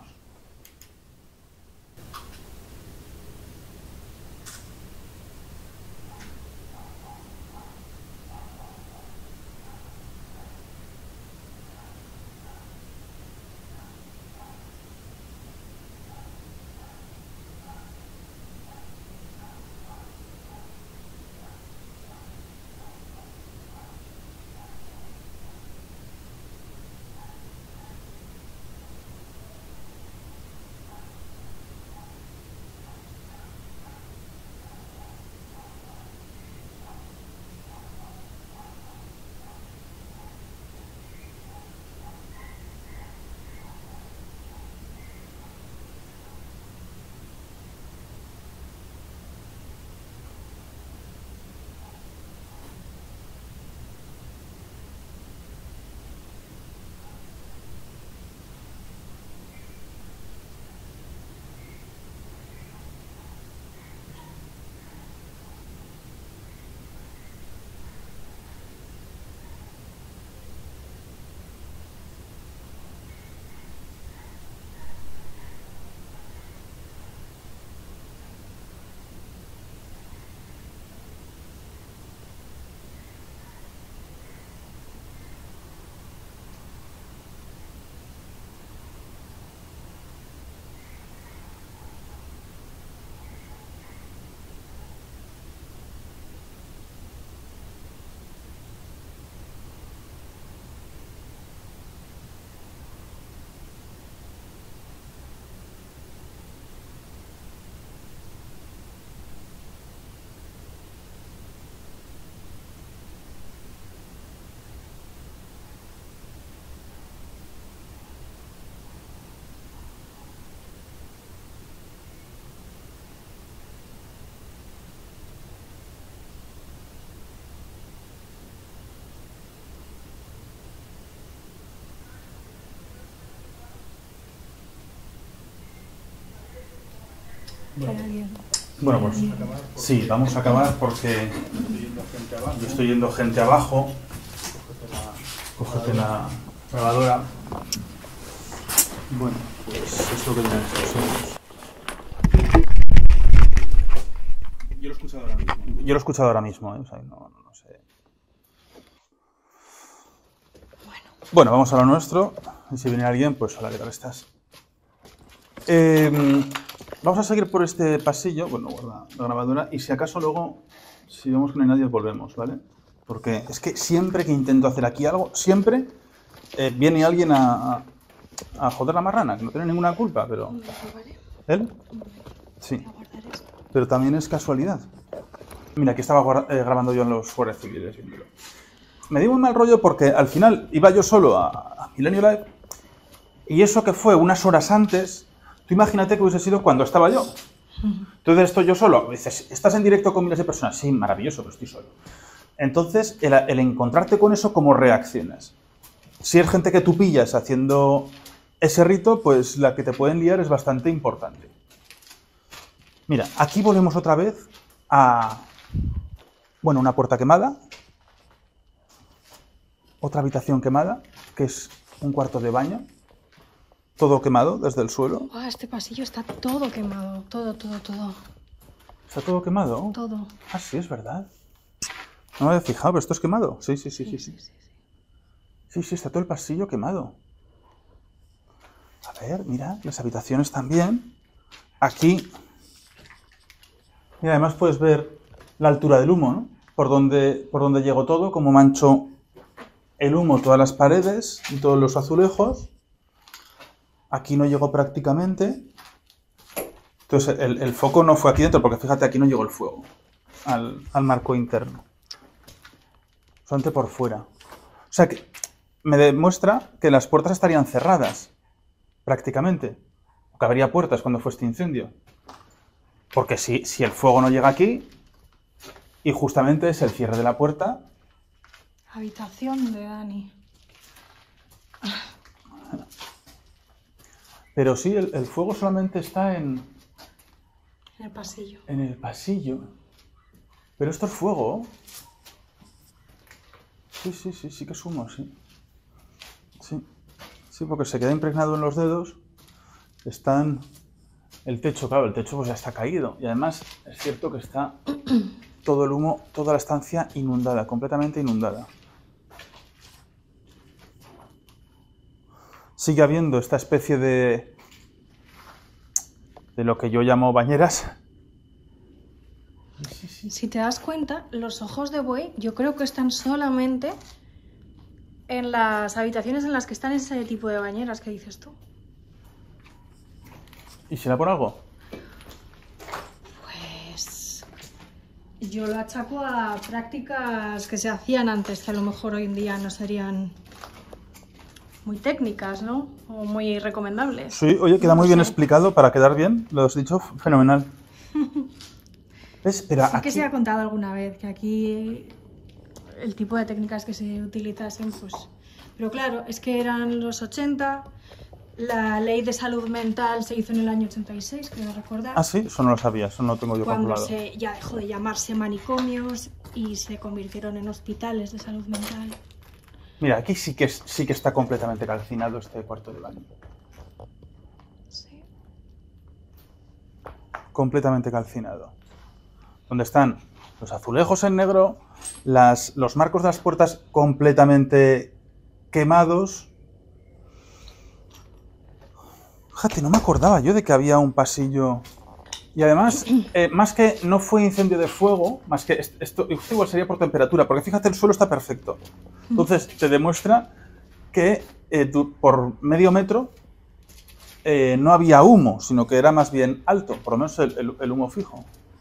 Bueno, pues sí, vamos a acabar porque yo estoy yendo gente abajo. Cógete la grabadora. Bueno, pues es lo que tienen estos sonidos. Yo lo he escuchado ahora mismo. O sea, no sé. Bueno, vamos a lo nuestro. Y si viene alguien, pues hola, ¿qué tal estás? Vamos a seguir por este pasillo. Bueno, guarda la grabadora. Y si acaso luego, si vemos que no hay nadie, volvemos, ¿vale? Porque es que siempre que intento hacer aquí algo, siempre viene alguien a joder la marrana, que no tiene ninguna culpa, pero... ¿Él? Sí. Pero también es casualidad. Mira, aquí estaba grabando yo en los guardias civiles, viéndolo. Me dio un mal rollo porque al final iba yo solo a Milenio Live y eso que fue unas horas antes, tú imagínate que hubiese sido cuando estaba yo. Entonces estoy yo solo. Dices, ¿estás en directo con miles de personas? Sí, maravilloso, pero estoy solo. Entonces, el encontrarte con eso, ¿cómo reaccionas? Si es gente que tú pillas haciendo ese rito, pues la que te pueden liar es bastante importante. Mira, aquí volvemos otra vez a... Bueno, una puerta quemada. Otra habitación quemada, que es un cuarto de baño. Todo quemado desde el suelo. Oh, este pasillo está todo quemado. Todo. ¿Está todo quemado? Todo. Ah, sí, es verdad. No me había fijado, pero esto es quemado. Sí. Sí, está todo el pasillo quemado. A ver, mira, las habitaciones también. Aquí. Y además puedes ver la altura del humo, ¿no? Por donde llegó todo, como manchó el humo todas las paredes y todos los azulejos. Aquí no llegó prácticamente. Entonces el foco no fue aquí dentro, porque fíjate, aquí no llegó el fuego al marco interno. Solamente por fuera. O sea que me demuestra que las puertas estarían cerradas, prácticamente. O que habría puertas cuando fue este incendio. Porque si el fuego no llega aquí, y justamente es el cierre de la puerta. Habitación de Dani. Pero sí, el fuego solamente está en el pasillo. En el pasillo. Pero esto es fuego. Sí que es humo, sí. Sí, porque se queda impregnado en los dedos. Están... El techo, claro, el techo pues ya está caído. Y además es cierto que está todo el humo, toda la estancia inundada, completamente inundada. Sigue habiendo esta especie de lo que yo llamo bañeras. Si te das cuenta, los ojos de buey yo creo que están solamente en las habitaciones en las que están ese tipo de bañeras que dices tú. ¿Y será por algo? Pues yo lo achaco a prácticas que se hacían antes, que a lo mejor hoy en día no serían muy técnicas, ¿no? O muy recomendables. Sí, oye, queda muy bien explicado para quedar bien. Lo has dicho fenomenal. ¿Ves? Pero sí aquí... que se ha contado alguna vez que aquí el tipo de técnicas que se utilizasen, pues... Pero claro, es que eran los 80, la ley de salud mental se hizo en el año 86, creo recordar. Ah, sí, eso no lo sabía, eso no lo tengo yo calculado. Cuando ya dejó de llamarse manicomios y se convirtieron en hospitales de salud mental. Mira, aquí sí que está completamente calcinado este cuarto de baño. Sí. Completamente calcinado. Donde están los azulejos en negro, los marcos de las puertas completamente quemados. Fíjate, no me acordaba yo de que había un pasillo. Y además, más que no fue incendio de fuego, más que esto igual sería por temperatura, porque fíjate, el suelo está perfecto. Entonces, te demuestra que por medio metro no había humo, sino que era más bien alto, por lo menos el humo fijo.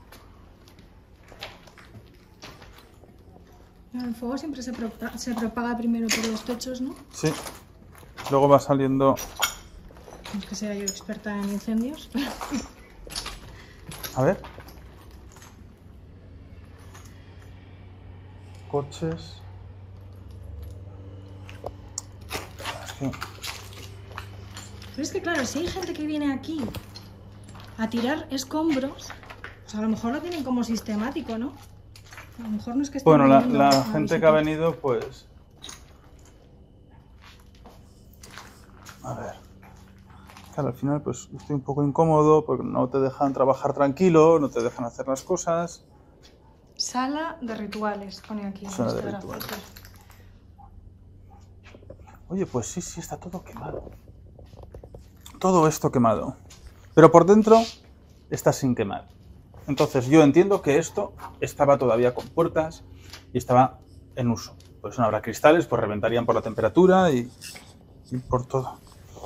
El fuego siempre se propaga primero por los techos, ¿no? Sí. Luego va saliendo... No es que sea yo experta en incendios. A ver. Coches. Pero es que claro, si hay gente que viene aquí a tirar escombros. Pues a lo mejor lo tienen como sistemático, ¿no? A lo mejor no es que estén Bueno, viniendo la a gente que ha visitar. venido, pues... A ver. Claro, al final pues estoy un poco incómodo porque no te dejan trabajar tranquilo, no te dejan hacer las cosas. Sala de rituales, pone aquí. Sala de este rituales. grafito. Oye, pues sí, sí, está todo quemado. Todo esto quemado. Pero por dentro está sin quemar. Entonces yo entiendo que esto estaba todavía con puertas y estaba en uso. Pues no habrá cristales, pues reventarían por la temperatura y por todo.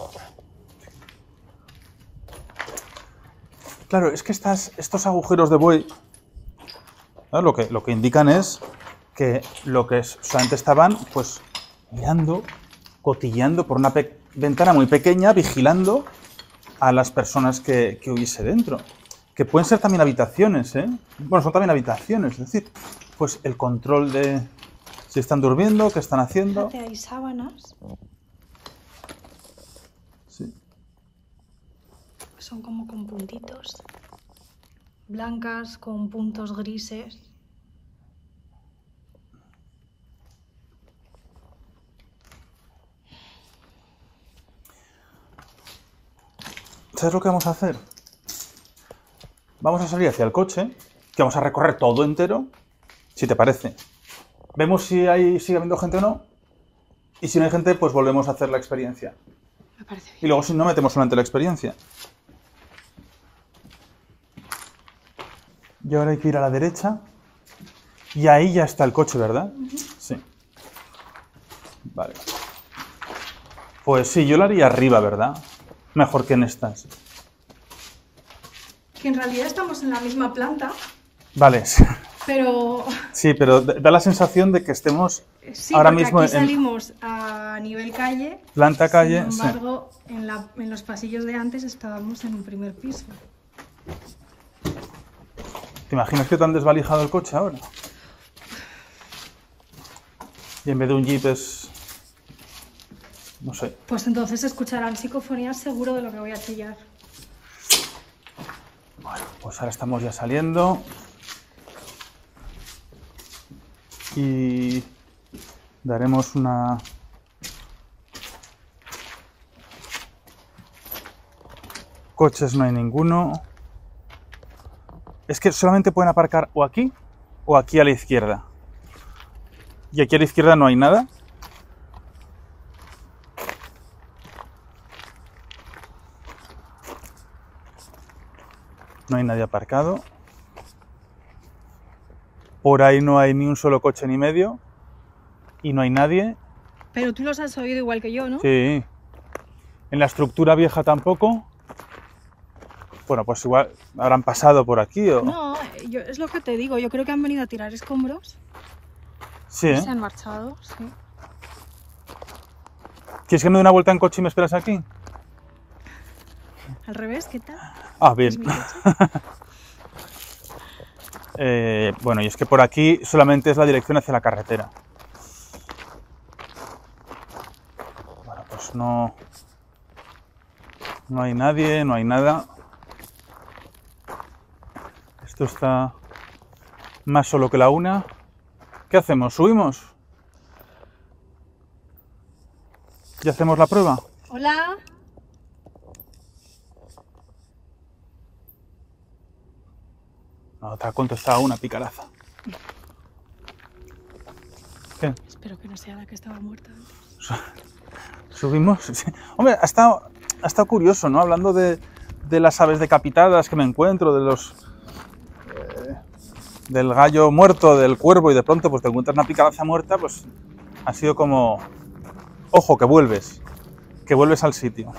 Claro, es que estos agujeros de buey, ¿no? Lo que indican es que solamente estaban pues mirando, cotilleando por una ventana muy pequeña, vigilando a las personas que hubiese dentro. Que pueden ser también habitaciones, ¿eh? Bueno, son también habitaciones, es decir, pues el control de si están durmiendo, qué están haciendo. Fíjate, hay sábanas. Sí. Son como con puntitos. Blancas con puntos grises. ¿Sabes lo que vamos a hacer? Vamos a salir hacia el coche, que vamos a recorrer todo entero, si te parece. Vemos si sigue habiendo gente o no, y si no hay gente, pues volvemos a hacer la experiencia. Me parece bien. Y luego si no, metemos solamente la experiencia. Y ahora hay que ir a la derecha, y ahí ya está el coche, ¿verdad? Sí. Vale. Pues sí, yo lo haría arriba, ¿verdad? Mejor que en estas. Que en realidad estamos en la misma planta, Vale, sí. pero Sí, pero da la sensación de que estemos sí, ahora porque mismo aquí en salimos a nivel calle. planta calle. Sin Sí. embargo, en los pasillos de antes estábamos en un primer piso. ¿Te imaginas que te han desvalijado el coche ahora? Y en vez de un jeep es... no sé. Pues entonces escucharán psicofonías seguro de lo que voy a chillar. Bueno, pues ahora estamos ya saliendo. Y daremos una... Coches no hay ninguno. Es que solamente pueden aparcar o aquí a la izquierda. Y aquí a la izquierda no hay nada. No hay nadie aparcado. Por ahí no hay ni un solo coche ni medio. Y no hay nadie. Pero tú los has oído igual que yo, ¿no? Sí. En la estructura vieja tampoco. Bueno, pues igual habrán pasado por aquí o... No, es lo que te digo. Yo creo que han venido a tirar escombros. Sí, Y ¿eh? se han marchado, sí. ¿Quieres que me dé una vuelta en coche y me esperas aquí? Al revés, ¿qué tal? Ah, ¿Es bien. mi coche? Bueno, y es que por aquí solamente es la dirección hacia la carretera. Bueno, pues no... No hay nadie, no hay nada. Esto está más solo que la una. ¿Qué hacemos? ¿Subimos? ¿Y hacemos la prueba? Hola. No, te ha contestado una picaraza. ¿Qué? Espero que no sea la que estaba muerta antes. ¿Subimos? Sí. Hombre, ha estado curioso, ¿no? Hablando de las aves decapitadas que me encuentro, de los... del gallo muerto, del cuervo, y de pronto pues te encuentras una picaraza muerta, pues ha sido como... Ojo, que vuelves al sitio.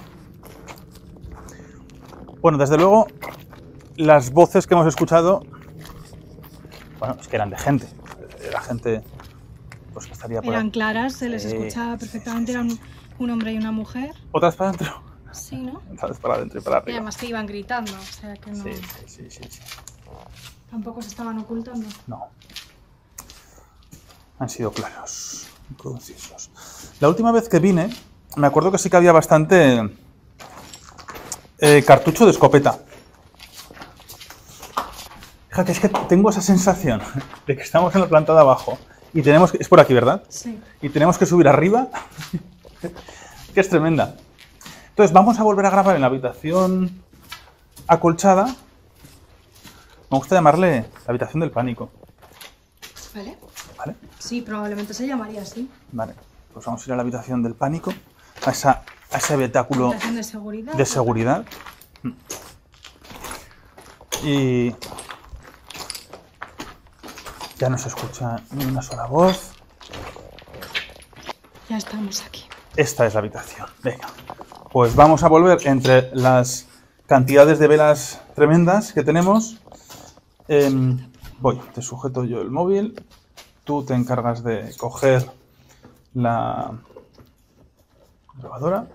Bueno, desde luego, las voces que hemos escuchado, bueno, es que eran de gente. Era gente pues que estaría por Eran ahí. claras, se les Sí, escuchaba perfectamente. Eran un hombre y una mujer. ¿Otras para adentro? Sí, ¿no? Otras para adentro y para Y arriba. además que iban gritando, o sea que no... Sí. Tampoco se estaban ocultando. No. Han sido claros, concisos. La última vez que vine, me acuerdo que sí que había bastante cartucho de escopeta. Fíjate, es que tengo esa sensación de que estamos en la planta de abajo y tenemos que... Es por aquí, ¿verdad? Sí. Y tenemos que subir arriba, que es tremenda. Entonces, vamos a volver a grabar en la habitación acolchada. Me gusta llamarle la habitación del pánico. ¿Vale? ¿Vale? Sí, probablemente se llamaría así. Vale, pues vamos a ir a la habitación del pánico, a ese habitáculo Habitación de seguridad. de seguridad. Y ya no se escucha ni una sola voz. Ya estamos aquí. Esta es la habitación. Venga, pues vamos a volver entre las cantidades de velas tremendas que tenemos. Voy, te sujeto yo el móvil. Tú te encargas de coger la grabadora.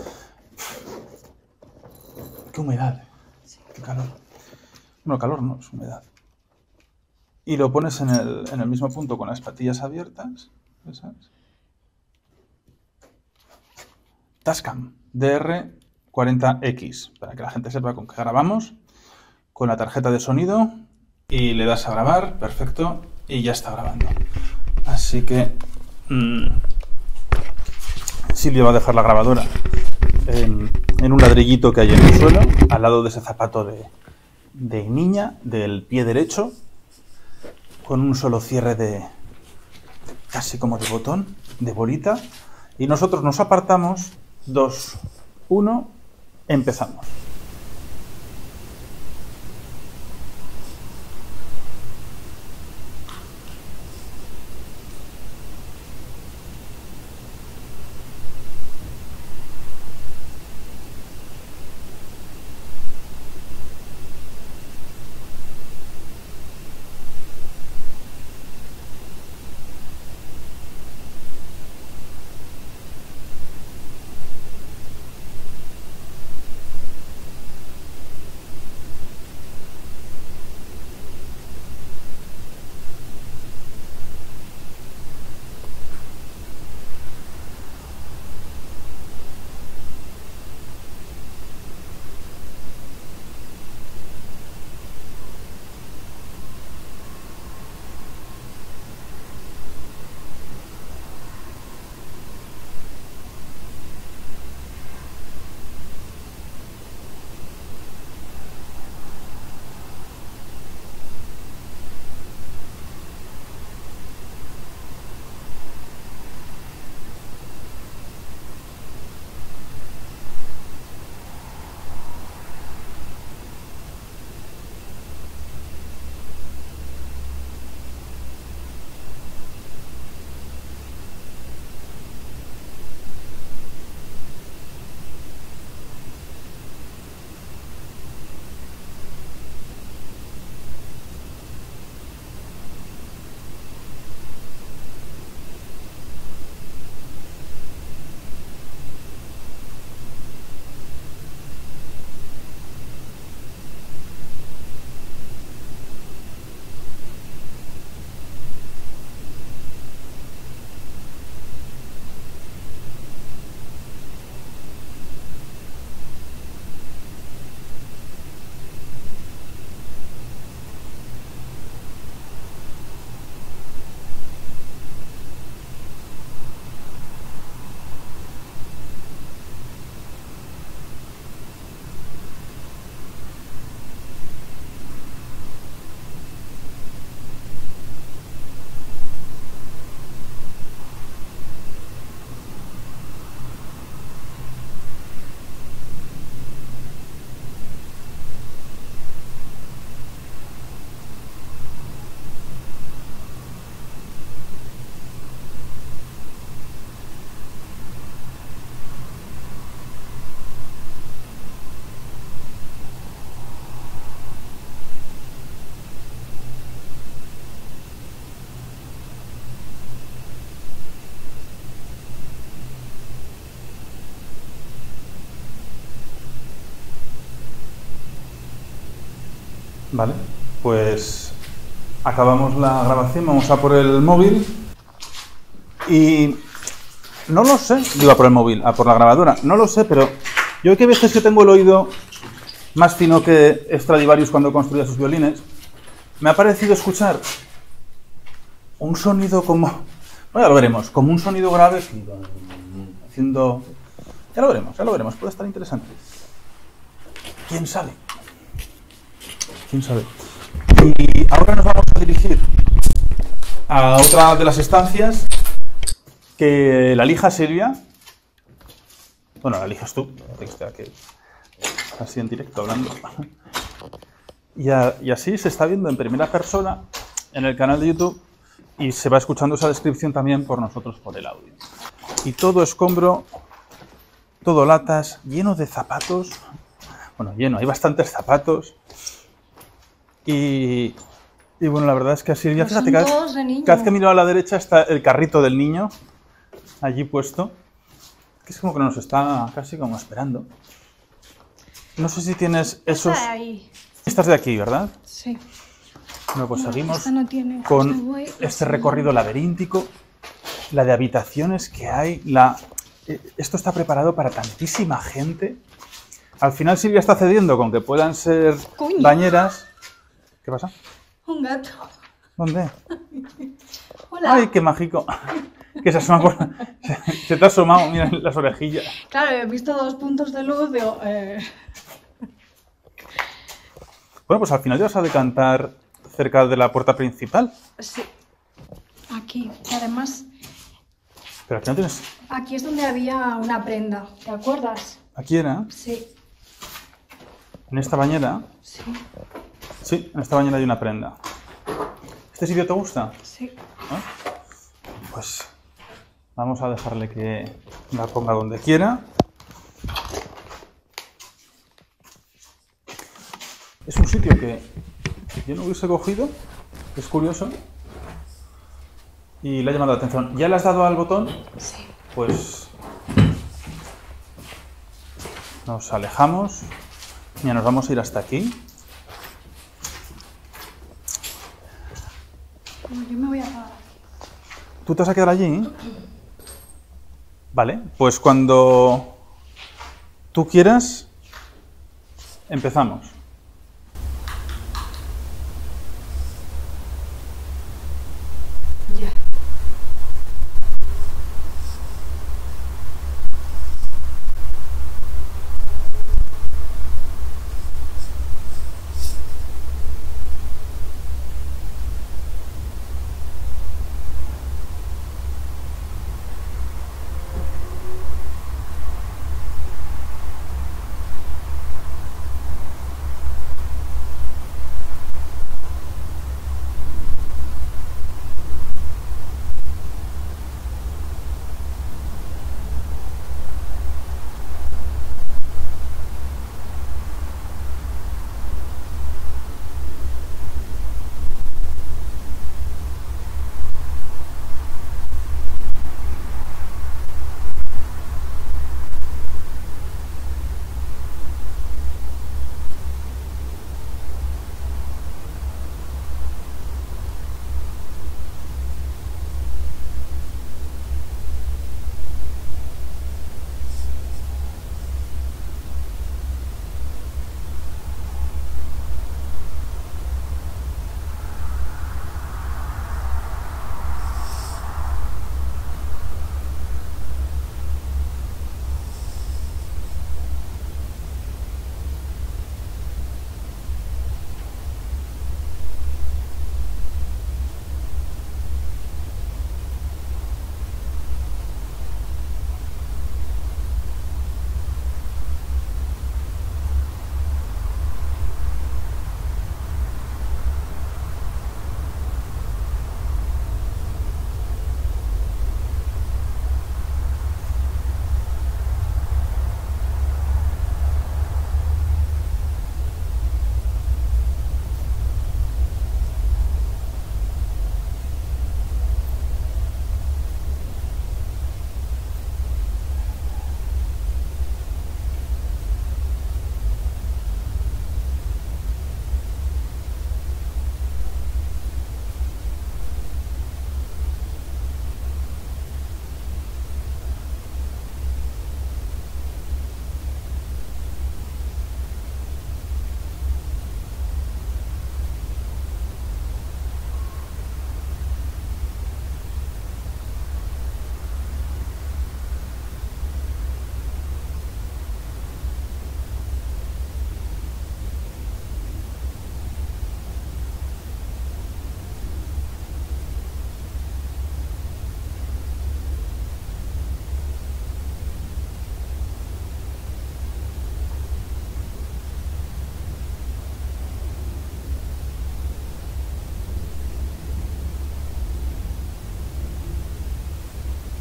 Qué humedad, qué calor. Bueno, calor no, es humedad. Y lo pones en el mismo punto con las patillas abiertas. ¿Esas? Tascam DR40X, para que la gente sepa con qué grabamos. Con la tarjeta de sonido y le das a grabar, perfecto, y ya está grabando. Así que Silvia va a dejar la grabadora en un ladrillito que hay en el suelo, al lado de ese zapato de niña, del pie derecho, con un solo cierre casi como de botón, de bolita, y nosotros nos apartamos. 2, 1, empezamos. Vale, pues acabamos la grabación, vamos a por el móvil y no lo sé, digo a por el móvil, a por la grabadora, no lo sé, pero yo hay que veces que tengo el oído más fino que Stradivarius cuando construía sus violines me ha parecido escuchar un sonido como... Bueno, ya lo veremos, como un sonido grave haciendo... Ya lo veremos, puede estar interesante. ¿Quién sabe? ¿Quién sabe? Y ahora nos vamos a dirigir a otra de las estancias que la elija Silvia. Bueno, la eliges tú, que así en directo hablando. Y así se está viendo en primera persona en el canal de YouTube y se va escuchando esa descripción también por nosotros por el audio. Y todo escombro, todo latas, lleno de zapatos. Bueno, lleno, hay bastantes zapatos. Y bueno, la verdad es que a Silvia, fíjate, cada vez que miro a la derecha está el carrito del niño allí puesto. Que es como que nos está casi como esperando. No sé si tienes esos... Estás de aquí, ¿verdad? Sí. Bueno, pues no, seguimos no tiene, con este recorrido laberíntico, la de habitaciones que hay, esto está preparado para tantísima gente. Al final Silvia está cediendo con que puedan ser bañeras. ¿Qué pasa? Un gato. ¿Dónde? Hola. ¡Ay, qué mágico! Que se asoma por... Se te ha asomado, mira las orejillas. Claro, he visto 2 puntos de luz, digo... Bueno, pues al final te vas a decantar cerca de la puerta principal. Sí. Aquí. Y además... Pero aquí no tienes... Aquí es donde había una prenda, ¿te acuerdas? ¿Aquí era? Sí. ¿En esta bañera? Sí. Sí, en esta bañera hay una prenda. ¿Este sitio te gusta? Sí. ¿No? Pues vamos a dejarle que la ponga donde quiera. Es un sitio que yo no hubiese cogido, es curioso, y le ha llamado la atención. ¿Ya le has dado al botón? Sí. Pues nos alejamos. Mira, nos vamos a ir hasta aquí. Bueno, yo me voy a quedar aquí. ¿Tú te vas a quedar allí? Vale, pues cuando tú quieras, empezamos. Ya.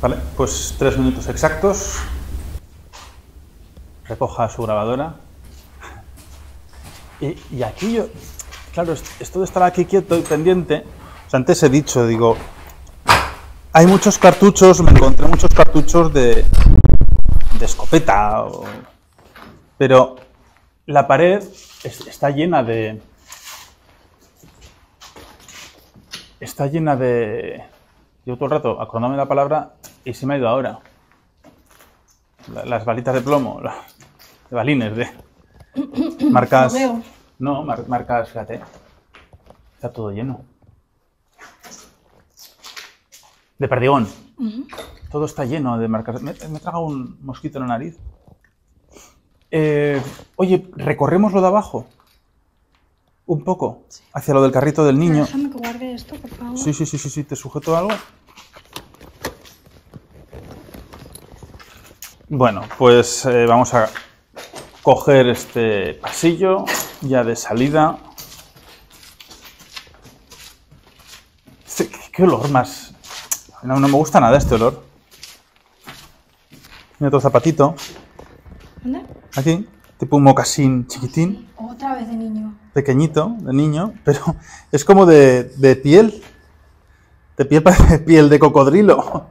Vale, pues 3 minutos exactos. Recoja su grabadora. Y aquí yo... Claro, esto de estar aquí quieto y pendiente... O sea, antes he dicho, digo... Hay muchos cartuchos, me encontré muchos cartuchos de escopeta. Pero la pared está llena de... Está llena de... Yo todo el rato acordándome la palabra y se me ha ido ahora. Las balitas de plomo, de balines, de marcas... Lo veo. No, marcas, fíjate. Está todo lleno. De perdigón. Todo está lleno de marcas. Me he tragado un mosquito en la nariz. Oye, ¿recorremos lo de abajo? Un poco. Sí. Hacia lo del carrito del niño. Déjame que guarde esto, por favor. Sí. ¿Te sujeto algo? Bueno, pues vamos a coger este pasillo ya de salida. ¿Qué olor más? No me gusta nada este olor. Mira otro zapatito. ¿Dónde? Aquí, tipo un mocasín chiquitín. Sí, otra vez de niño. Pequeñito, de niño, pero es como de piel. De piel parece piel de cocodrilo.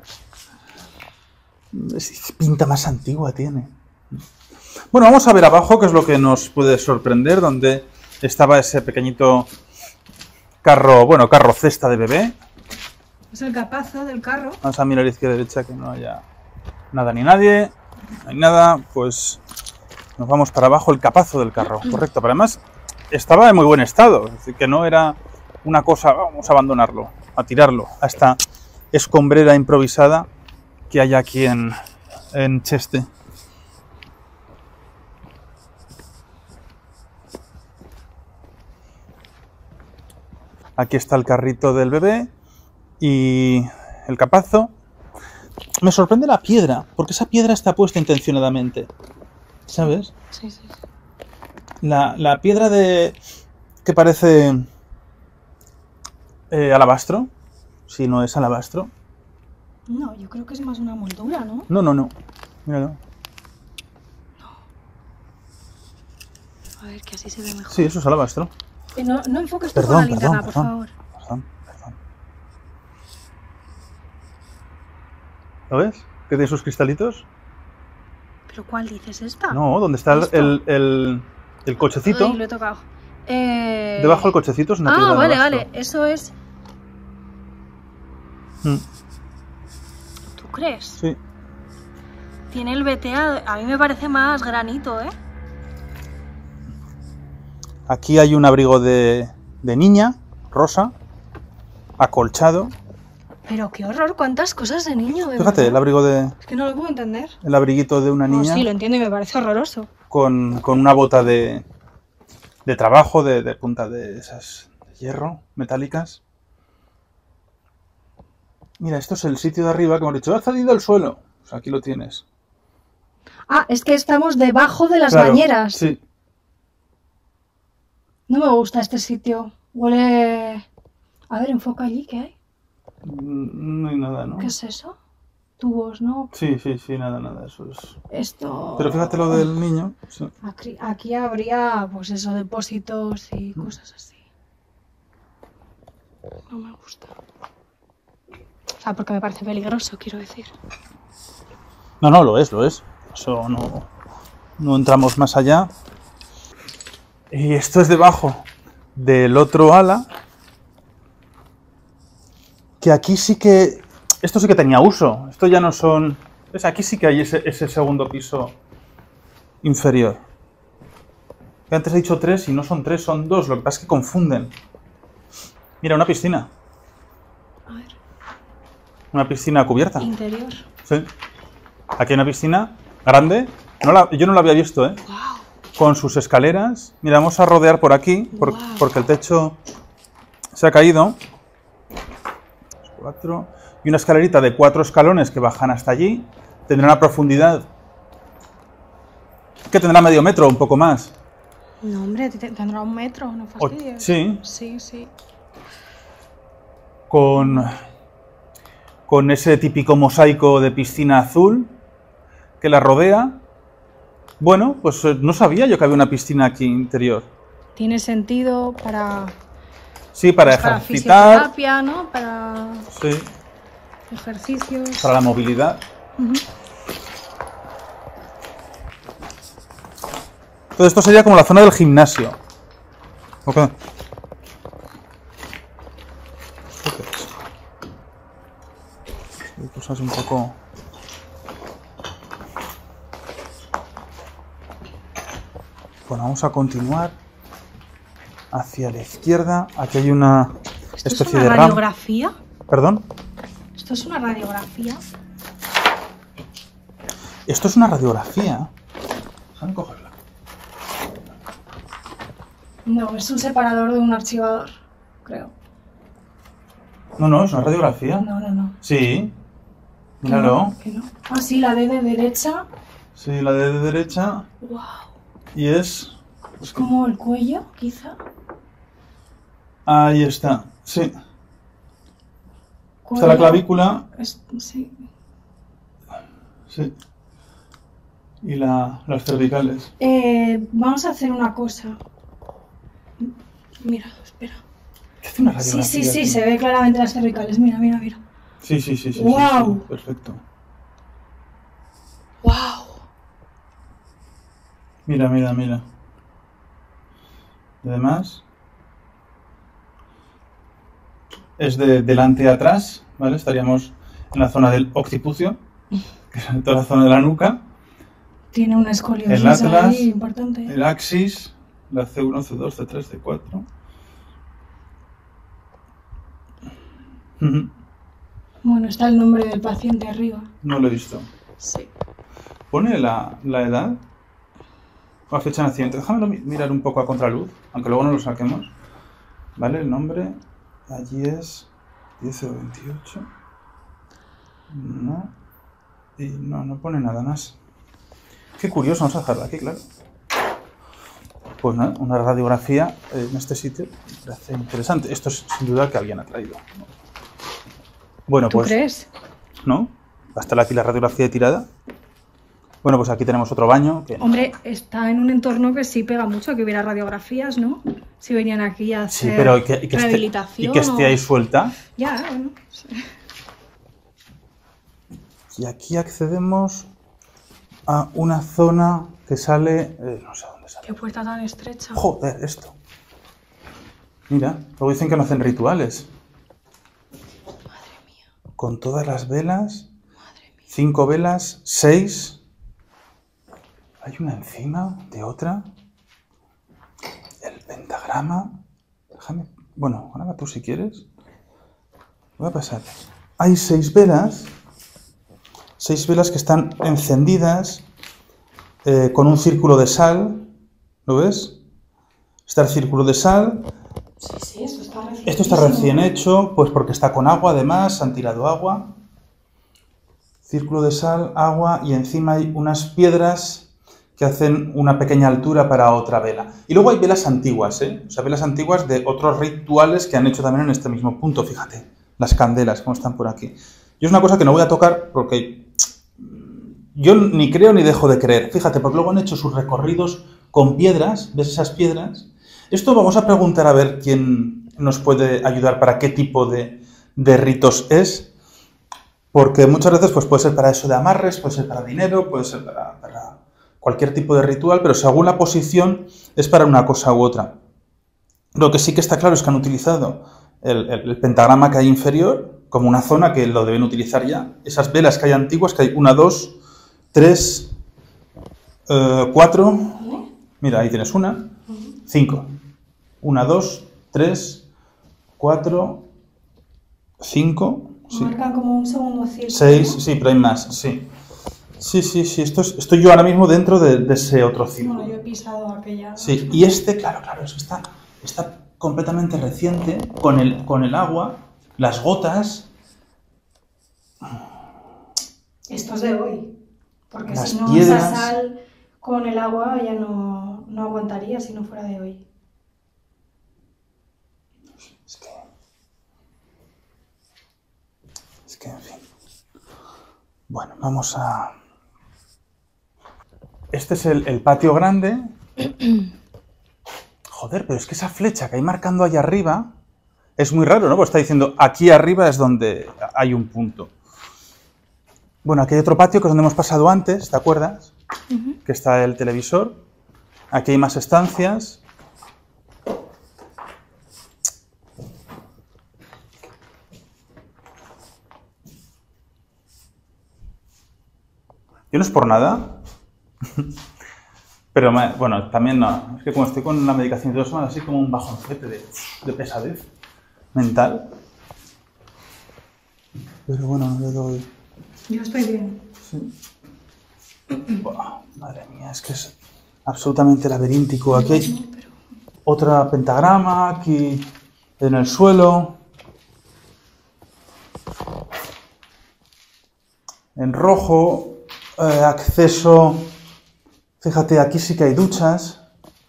Pinta más antigua tiene. Bueno, vamos a ver abajo qué es lo que nos puede sorprender, donde estaba ese pequeñito carro, bueno, carro cesta de bebé. Es el capazo del carro. Vamos a mirar izquierda y derecha que no haya nada ni nadie. No hay nada, pues nos vamos para abajo, el capazo del carro, correcto. Pero además estaba en muy buen estado, es decir, que no era una cosa, vamos a abandonarlo, a tirarlo, a esta escombrera improvisada que hay aquí en Cheste. Aquí está el carrito del bebé y el capazo. Me sorprende la piedra, porque esa piedra está puesta intencionadamente, ¿sabes? Sí. La piedra que parece alabastro, si no es alabastro. No, yo creo que es más una moldura, ¿no? No. Míralo. A ver, que así se ve mejor. Sí, eso es alabastro. No enfoques tú con la linterna, por favor. Perdón. ¿Lo ves? ¿Que tiene sus cristalitos? ¿Pero cuál dices? ¿Esta? No, ¿dónde está el cochecito? Ay, lo he tocado. Debajo del cochecito es una piedra de alabastro. Vale. Eso es... ¿Tú crees? Sí. Tiene el veteado. A mí me parece más granito, ¿eh? Aquí hay un abrigo de niña, rosa, acolchado. Pero qué horror, cuántas cosas de niño, de Fíjate, verdad. el abrigo de... Es que no lo puedo entender. El abriguito de una niña. Sí, lo entiendo y me parece horroroso. Con una bota de trabajo, de punta de esas de hierro, metálicas. Mira, esto es el sitio de arriba que hemos dicho, ha cedido al suelo. Pues aquí lo tienes. Ah, es que estamos debajo de las Claro, bañeras. Sí. No me gusta este sitio. Huele... A ver, enfoca allí, ¿qué hay? No hay nada, ¿no? ¿Qué es eso? Tubos, ¿no? Sí, nada, eso es... Esto... Pero fíjate lo del niño. Sí. Aquí habría, pues eso, depósitos y cosas así. No me gusta. O sea, porque me parece peligroso, quiero decir. No, lo es. Eso no entramos más allá. Y esto es debajo del otro ala. Que aquí sí que... Esto sí que tenía uso. Esto ya no son... ¿Ves? Aquí sí que hay ese segundo piso inferior. Que antes he dicho 3 y no son 3, son 2. Lo que pasa es que confunden. Mira, una piscina. A ver. Una piscina cubierta. Interior. Sí. Aquí hay una piscina grande. Yo no la había visto, ¿eh? Wow. Con sus escaleras. Mira, vamos a rodear por aquí, porque el techo se ha caído. 4. Y una escalerita de 4 escalones que bajan hasta allí. Tendrá una profundidad que tendrá medio metro, un poco más. No, hombre, tendrá 1 metro, no fastidies. Sí. Sí. Con con ese típico mosaico de piscina azul que la rodea. Bueno, pues no sabía yo que había una piscina aquí interior. Tiene sentido para... Sí, para Para ejercitar, fisioterapia, ¿no? Para sí, ejercicios. para la movilidad. Ujú. Todo esto sería como la zona del gimnasio. ¿O qué? ¿Esto qué es? Hay cosas un poco... Bueno, vamos a continuar hacia la izquierda. Aquí hay una ¿Esto es especie una de rampa. radiografía? ¿Perdón? ¿Esto es una radiografía? Esto es una radiografía. Déjame cogerla. No, es un separador de un archivador, creo. No, no, es una radiografía. No, no, no. Sí. Míralo. Que no. Ah, sí, la D de derecha. Sí, la de derecha. Wow. Y es... Es como el cuello, quizá. Ahí está. Sí. Está Cuello. la clavícula. Sí. Sí. Y las cervicales. Vamos a hacer una cosa. Mira, espera. ¿Qué hace una Sí, radiografía? sí, sí, aquí? se ve claramente las cervicales. Mira, mira, mira. Sí, sí, sí, sí. Guau. Sí, sí. Perfecto. ¡Wow! Mira, mira, mira. Y además... Es de delante a atrás, ¿vale? Estaríamos en la zona del occipucio, que es toda la zona de la nuca. Tiene una escoliosis El atlas, ahí importante. el axis, la C1, C2, C3, C4. Bueno, está el nombre del paciente arriba. No lo he visto. Sí. Pone la edad o la fecha de nacimiento. Déjamelo mirar un poco a contraluz, aunque luego no lo saquemos. ¿Vale? El nombre allí es 10 o 28. No. Y no pone nada más. Qué curioso, vamos a dejarla aquí, claro. Pues nada, una radiografía en este sitio me parece interesante. Esto es sin duda que alguien ha traído. Bueno, ¿Tú pues... crees? ¿No? ¿Va a estar aquí la radiografía de tirada? Bueno, pues aquí tenemos otro baño. Que... Hombre, está en un entorno que sí pega mucho que hubiera radiografías, ¿no? Si venían aquí a hacer Sí, pero y que rehabilitación. y que esté ahí suelta. Ya, bueno. Sí. Y aquí accedemos a una zona que sale... no sé dónde sale. Qué puerta tan estrecha. Joder, esto. Mira, luego dicen que no hacen rituales. Madre mía. Con todas las velas. Madre mía. 5 velas, 6. Hay una encima de otra. El pentagrama. Déjame... Bueno, graba tú si quieres. Voy a pasar. Hay 6 velas. 6 velas que están encendidas con un círculo de sal. ¿Lo ves? Está el círculo de sal. Sí, sí, esto está recién Esto está recién hecho, pues porque está con agua además, han tirado agua. Círculo de sal, agua y encima hay unas piedras que hacen una pequeña altura para otra vela. Y luego hay velas antiguas, ¿eh? O sea, velas antiguas de otros rituales que han hecho también en este mismo punto, fíjate. Las candelas, como están por aquí. Yo es una cosa que no voy a tocar porque yo ni creo ni dejo de creer. Fíjate, porque luego han hecho sus recorridos con piedras, ¿ves esas piedras? Esto vamos a preguntar a ver quién nos puede ayudar para qué tipo de ritos es. Porque muchas veces pues, puede ser para eso de amarres, puede ser para dinero, puede ser para cualquier tipo de ritual, pero según la posición es para una cosa u otra. Lo que sí que está claro es que han utilizado el pentagrama que hay inferior como una zona que lo deben utilizar ya. Esas velas que hay antiguas, que hay 1, 2, 3, 4. Mira, ahí tienes una. 5. 1, 2, 3, 4, 5. Sí. Marcan como un segundo círculo. 6, ¿no? sí, pero hay más, sí. Sí, estoy yo ahora mismo dentro de ese otro círculo. Bueno, yo he pisado aquella. Sí, y este, claro, eso está completamente reciente, con el agua, las gotas. Esto es de hoy. Porque Las si no, piedras. esa sal con el agua ya no aguantaría si no fuera de hoy. Es que, en fin. Bueno, vamos a... Este es el patio grande. Joder, pero es que esa flecha que hay marcando allá arriba es muy raro, ¿no? Pues está diciendo, aquí arriba es donde hay un punto. Bueno, aquí hay otro patio que es donde hemos pasado antes, ¿te acuerdas? Que está el televisor. Aquí hay más estancias. Yo no es por nada, pero bueno, también no. Es que como estoy con la medicación y todo eso, me da así como un bajoncete de pesadez mental. Pero bueno, no le doy... Yo estoy bien. Sí. Buah, madre mía, es que es absolutamente laberíntico. Aquí hay otra pentagrama, aquí en el suelo. En rojo, acceso... Fíjate, aquí sí que hay duchas.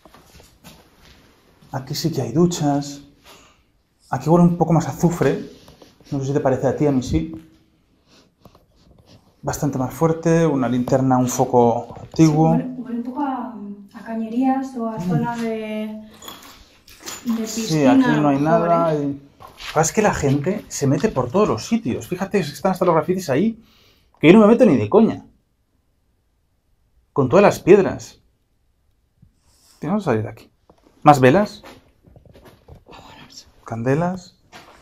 Aquí sí que hay duchas. Aquí huele un poco más a azufre. No sé si te parece a ti, a mí sí. Bastante más fuerte, una linterna, un foco antiguo. Sí, huele un poco a cañerías o a zona de piscina. Sí, aquí no hay nada. Es que la gente se mete por todos los sitios. Fíjate, están hasta los grafitis ahí, que yo no me meto ni de coña. Con todas las piedras. Vamos a salir de aquí. ¿Más velas? Candelas.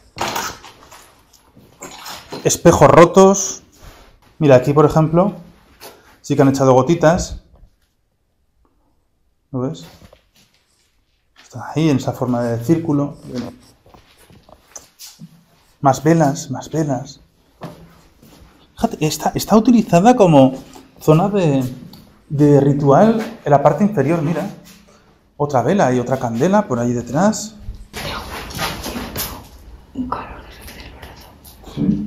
Espejos rotos. Mira, aquí, por ejemplo, sí que han echado gotitas. ¿Lo ves? Está ahí, en esa forma de círculo. Bueno. Más velas, más velas. Fíjate, está utilizada como zona de ritual en la parte inferior, mira. Otra vela y otra candela por ahí detrás. Un calor desde el brazo. Sí.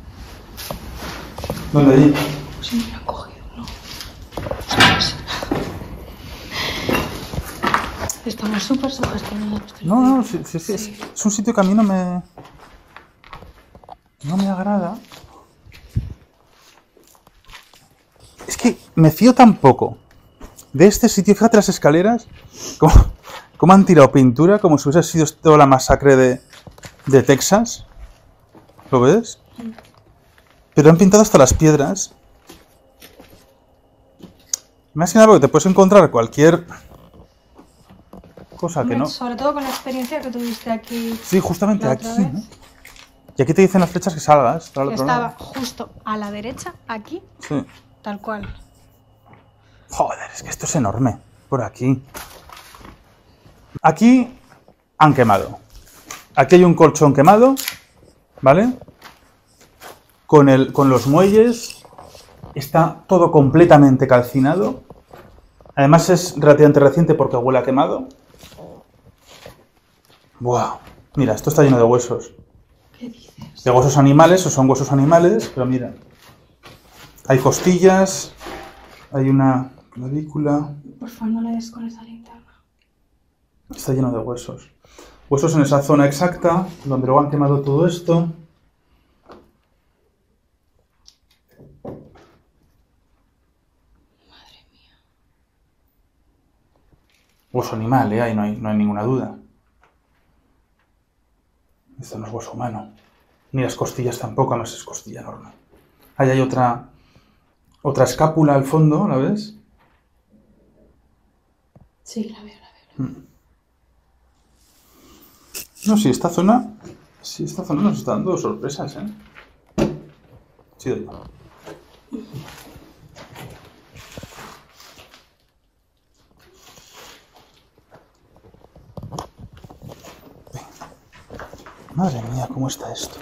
¿Dónde allí? Sí, me lo han cogido, ¿no? Estamos súper sugestionados. No, sí. Es un sitio que a mí no me agrada. Es que me fío tan poco de este sitio. Fíjate las escaleras, cómo han tirado pintura, como si hubiese sido toda la masacre de Texas. ¿Lo ves? Pero han pintado hasta las piedras. Más que nada porque te puedes encontrar cualquier cosa que no... Sobre todo con la experiencia que tuviste aquí. Sí, justamente la aquí, otra vez. ¿no? Y aquí te dicen las flechas que salgas para el Que otro estaba lado. justo a la derecha, aquí, Sí. tal cual. Joder, es que esto es enorme. Por aquí. Aquí han quemado. Aquí hay un colchón quemado, ¿vale? Con los muelles está todo completamente calcinado. Además es relativamente reciente porque huele a quemado. ¡Buah! Mira, esto está lleno de huesos. ¿Qué dices? De huesos animales, o son huesos animales, pero mira. Hay costillas, hay una clavícula. Por favor, no le des con esa linterna. Está lleno de huesos. Huesos en esa zona exacta, donde luego han quemado todo esto. Hueso animal, ahí no hay ninguna duda. Esto no es hueso humano. Ni las costillas tampoco, no es costilla normal. Ahí hay otra escápula al fondo, ¿la ves? Sí, la veo. No, sí, esta zona nos está dando sorpresas, ¿eh? Sí, doy. Madre mía, ¿cómo está esto?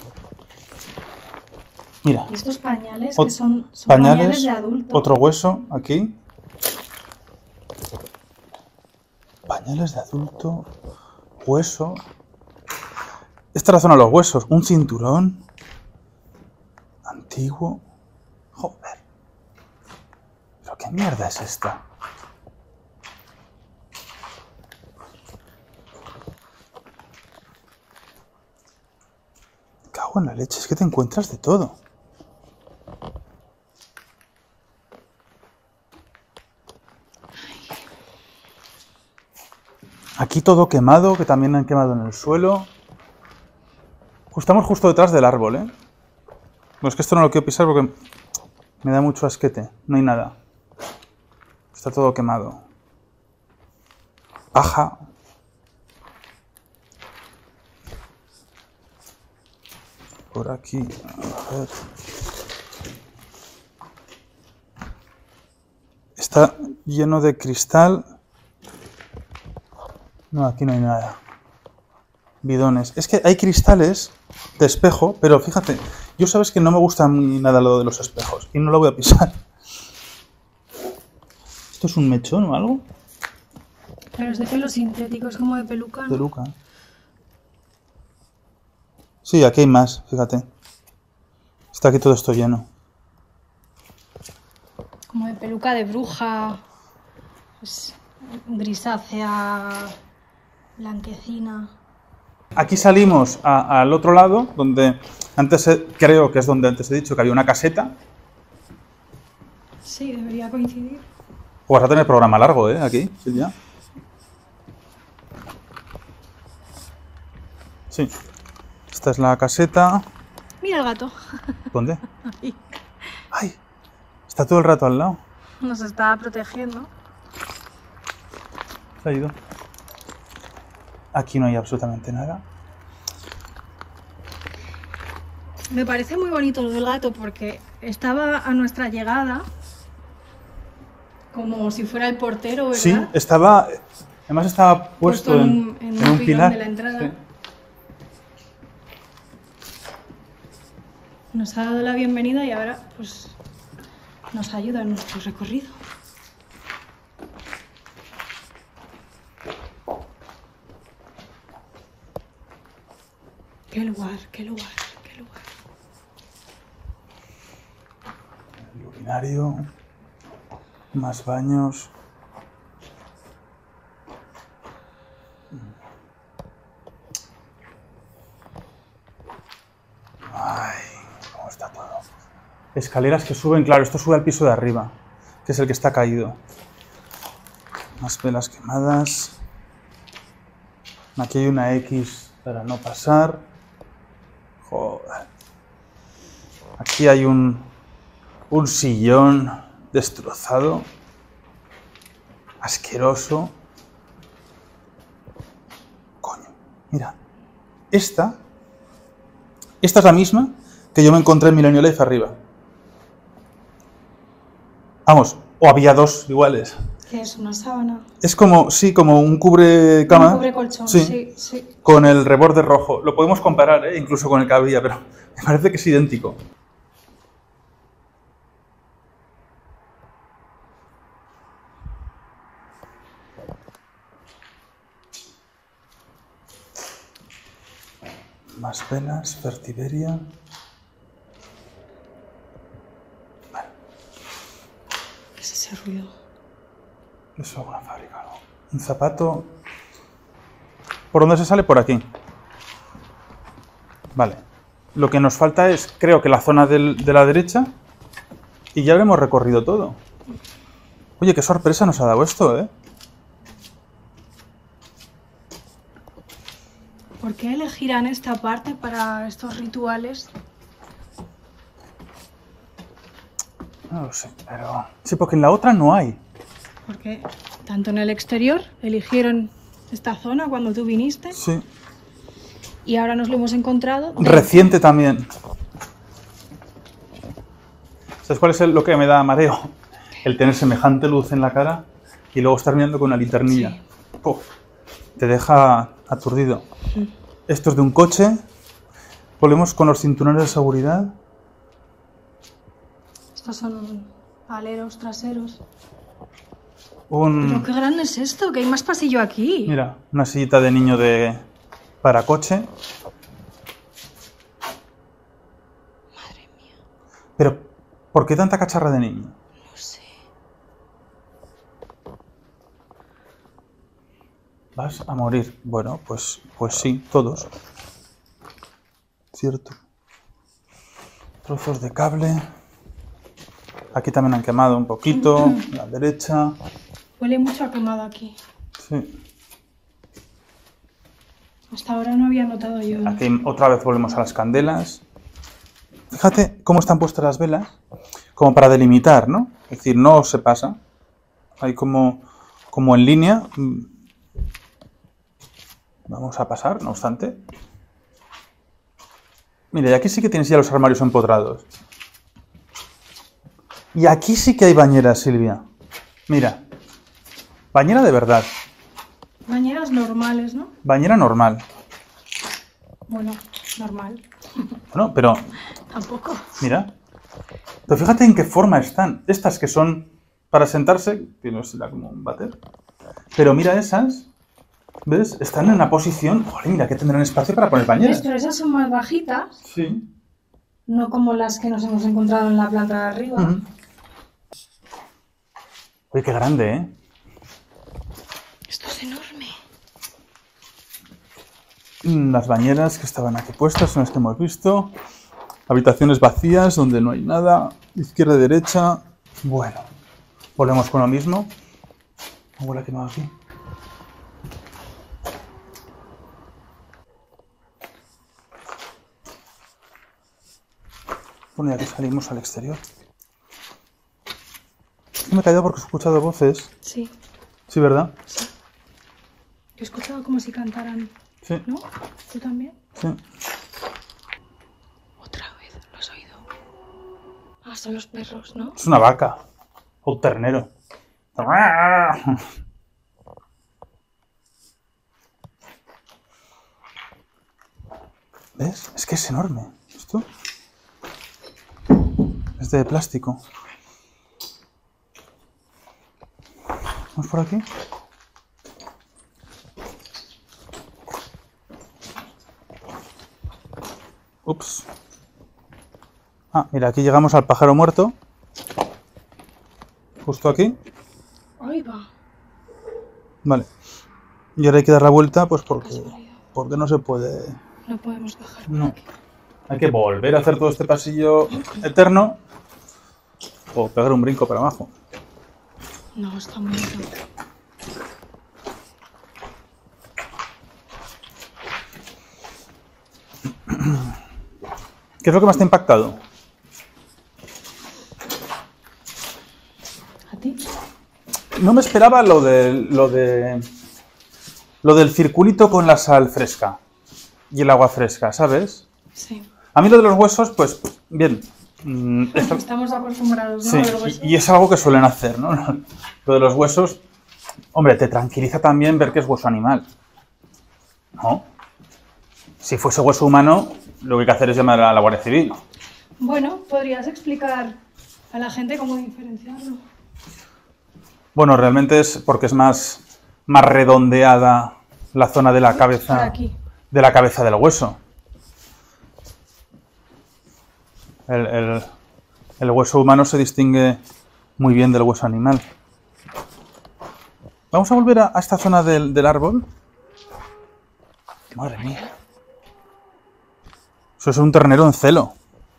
Mira. Y estos pañales que son pañales de adulto. Otro hueso aquí. Pañales de adulto. Hueso. Esta es la zona de los huesos. Un cinturón. Antiguo. Joder. ¿Pero qué mierda es esta? Me cago en la leche. Es que te encuentras de todo. Aquí todo quemado, que también han quemado en el suelo. Estamos justo detrás del árbol, ¿eh? No, es que esto no lo quiero pisar porque me da mucho asquete. No hay nada. Está todo quemado. Paja. Por aquí. A ver. Está lleno de cristal. No, aquí no hay nada. Bidones. Es que hay cristales de espejo, pero fíjate, yo sabes que no me gusta ni nada lo de los espejos y no lo voy a pisar. ¿Esto es un mechón o algo? Pero es de pelo sintético, es como de peluca, ¿no? Peluca. Sí, aquí hay más, fíjate. Está aquí todo esto lleno. Como de peluca de bruja. Pues, grisácea, blanquecina. Aquí salimos al otro lado, donde antes creo que es donde antes he dicho que había una caseta. Sí, debería coincidir. Pues vas a tener programa largo, ¿eh? Aquí, sí, ya. Sí. Esta es la caseta. Mira el gato. ¿Dónde? Ahí. ¡Ay! Está todo el rato al lado. Nos está protegiendo. Se ha ido. Aquí no hay absolutamente nada. Me parece muy bonito lo del gato porque estaba a nuestra llegada como si fuera el portero, ¿verdad? Sí, estaba... Además estaba puesto en un pilón pilar. de la entrada. Sí. Nos ha dado la bienvenida y ahora pues nos ayuda en nuestro recorrido. Qué lugar, qué lugar, qué lugar. El urinario. Más baños. Ay, cómo está todo. Escaleras que suben, claro, esto sube al piso de arriba, que es el que está caído. Más velas quemadas. Aquí hay una X para no pasar. Joder. Aquí hay un sillón destrozado. Asqueroso. Coño, mira. Esta es la misma que yo me encontré en Milenio Life arriba. Vamos, o había dos iguales. ¿Qué es? ¿Una sábana? Es como, sí, como un cubre cama. Un cubre colchón, Sí. sí, sí. Con el reborde rojo. Lo podemos comparar, incluso con el que había, pero me parece que es idéntico. Más velas, Fertiberia. ¿Qué es ese ruido? Eso es una fábrica, ¿no? Un zapato. ¿Por dónde se sale? Por aquí. Vale. Lo que nos falta es, creo que la zona de la derecha. Y ya habremos recorrido todo. Oye, qué sorpresa nos ha dado esto, ¿eh? ¿Por qué elegirán esta parte para estos rituales? No lo sé, pero... Sí, porque en la otra no hay. Porque tanto en el exterior eligieron esta zona cuando tú viniste Sí. y ahora nos lo hemos encontrado. Reciente también. ¿Sabes cuál es lo que me da mareo? El tener semejante luz en la cara y luego estar mirando con una linternilla. Sí. Puf, te deja aturdido. Esto es de un coche. Volvemos con los cinturones de seguridad. Estos son aleros traseros. Pero Un... qué grande es esto, que hay más pasillo aquí. Mira, una sillita de niño para coche. Madre mía, Pero, ¿por qué tanta cacharra de niño? no sé. ¿Vas a morir? Bueno, pues sí, todos. Cierto. Trozos de cable. Aquí también han quemado un poquito. A la derecha. Huele mucho a quemado aquí. Sí. Hasta ahora no había notado yo. Aquí otra vez volvemos a las candelas. Fíjate cómo están puestas las velas, como para delimitar, ¿no? Es decir, no se pasa. Hay como en línea. Vamos a pasar, no obstante. Mira, y aquí sí que tienes ya los armarios empotrados. Y aquí sí que hay bañeras, Silvia. Mira, bañera de verdad. Bañeras normales, ¿no? Bañera normal. Bueno, normal. Bueno, pero Tampoco. mira. Pero fíjate en qué forma están. Estas que son para sentarse, que no será como un váter. Pero mira esas, ¿ves? Están en una posición... Joder, mira que tendrán espacio para poner bañeras. Pero esas son más bajitas, Sí. no como las que nos hemos encontrado en la planta de arriba. Ujú. Uy, qué grande, ¿eh? Esto es enorme. Las bañeras que estaban aquí puestas son las que hemos visto. Habitaciones vacías donde no hay nada. Izquierda y derecha. Bueno, volvemos con lo mismo. Huele quemado aquí. Bueno, ya que salimos al exterior. Me he callado porque he escuchado voces. Sí, Sí, ¿verdad? sí. Yo he escuchado como si cantaran, Sí, ¿no? ¿Tú también? sí. Otra vez, ¿lo has oído? Ah, son los perros, ¿no? Es una vaca. O un ternero. ¿Ves? Es que es enorme. ¿Esto? Es de plástico. ¿Vamos por aquí? Ups. Ah, mira, aquí llegamos al pájaro muerto. Justo aquí. Ahí va. Vale. Y ahora hay que dar la vuelta, pues porque Casualidad. no se puede... No podemos bajar por No. aquí. Hay que volver a hacer todo este pasillo eterno o pegar un brinco para abajo. No, está muy alto. ¿Qué es lo que más te ha impactado? ¿A ti? No me esperaba lo del circulito con la sal fresca y el agua fresca, ¿sabes? Sí. A mí lo de los huesos, pues bien. Estamos acostumbrados, ¿no? Sí, A ver, hueso. y es algo que suelen hacer, ¿no? Lo de los huesos, hombre, te tranquiliza también ver que es hueso animal, ¿no? Si fuese hueso humano, lo que hay que hacer es llamar a la Guardia Civil. Bueno, ¿podrías explicar a la gente cómo diferenciarlo? Bueno, realmente es porque es más redondeada la zona de la Por cabeza, aquí. de la cabeza del hueso. El hueso humano se distingue muy bien del hueso animal. Vamos a volver a esta zona del árbol. Madre mía. Eso es un ternero en celo.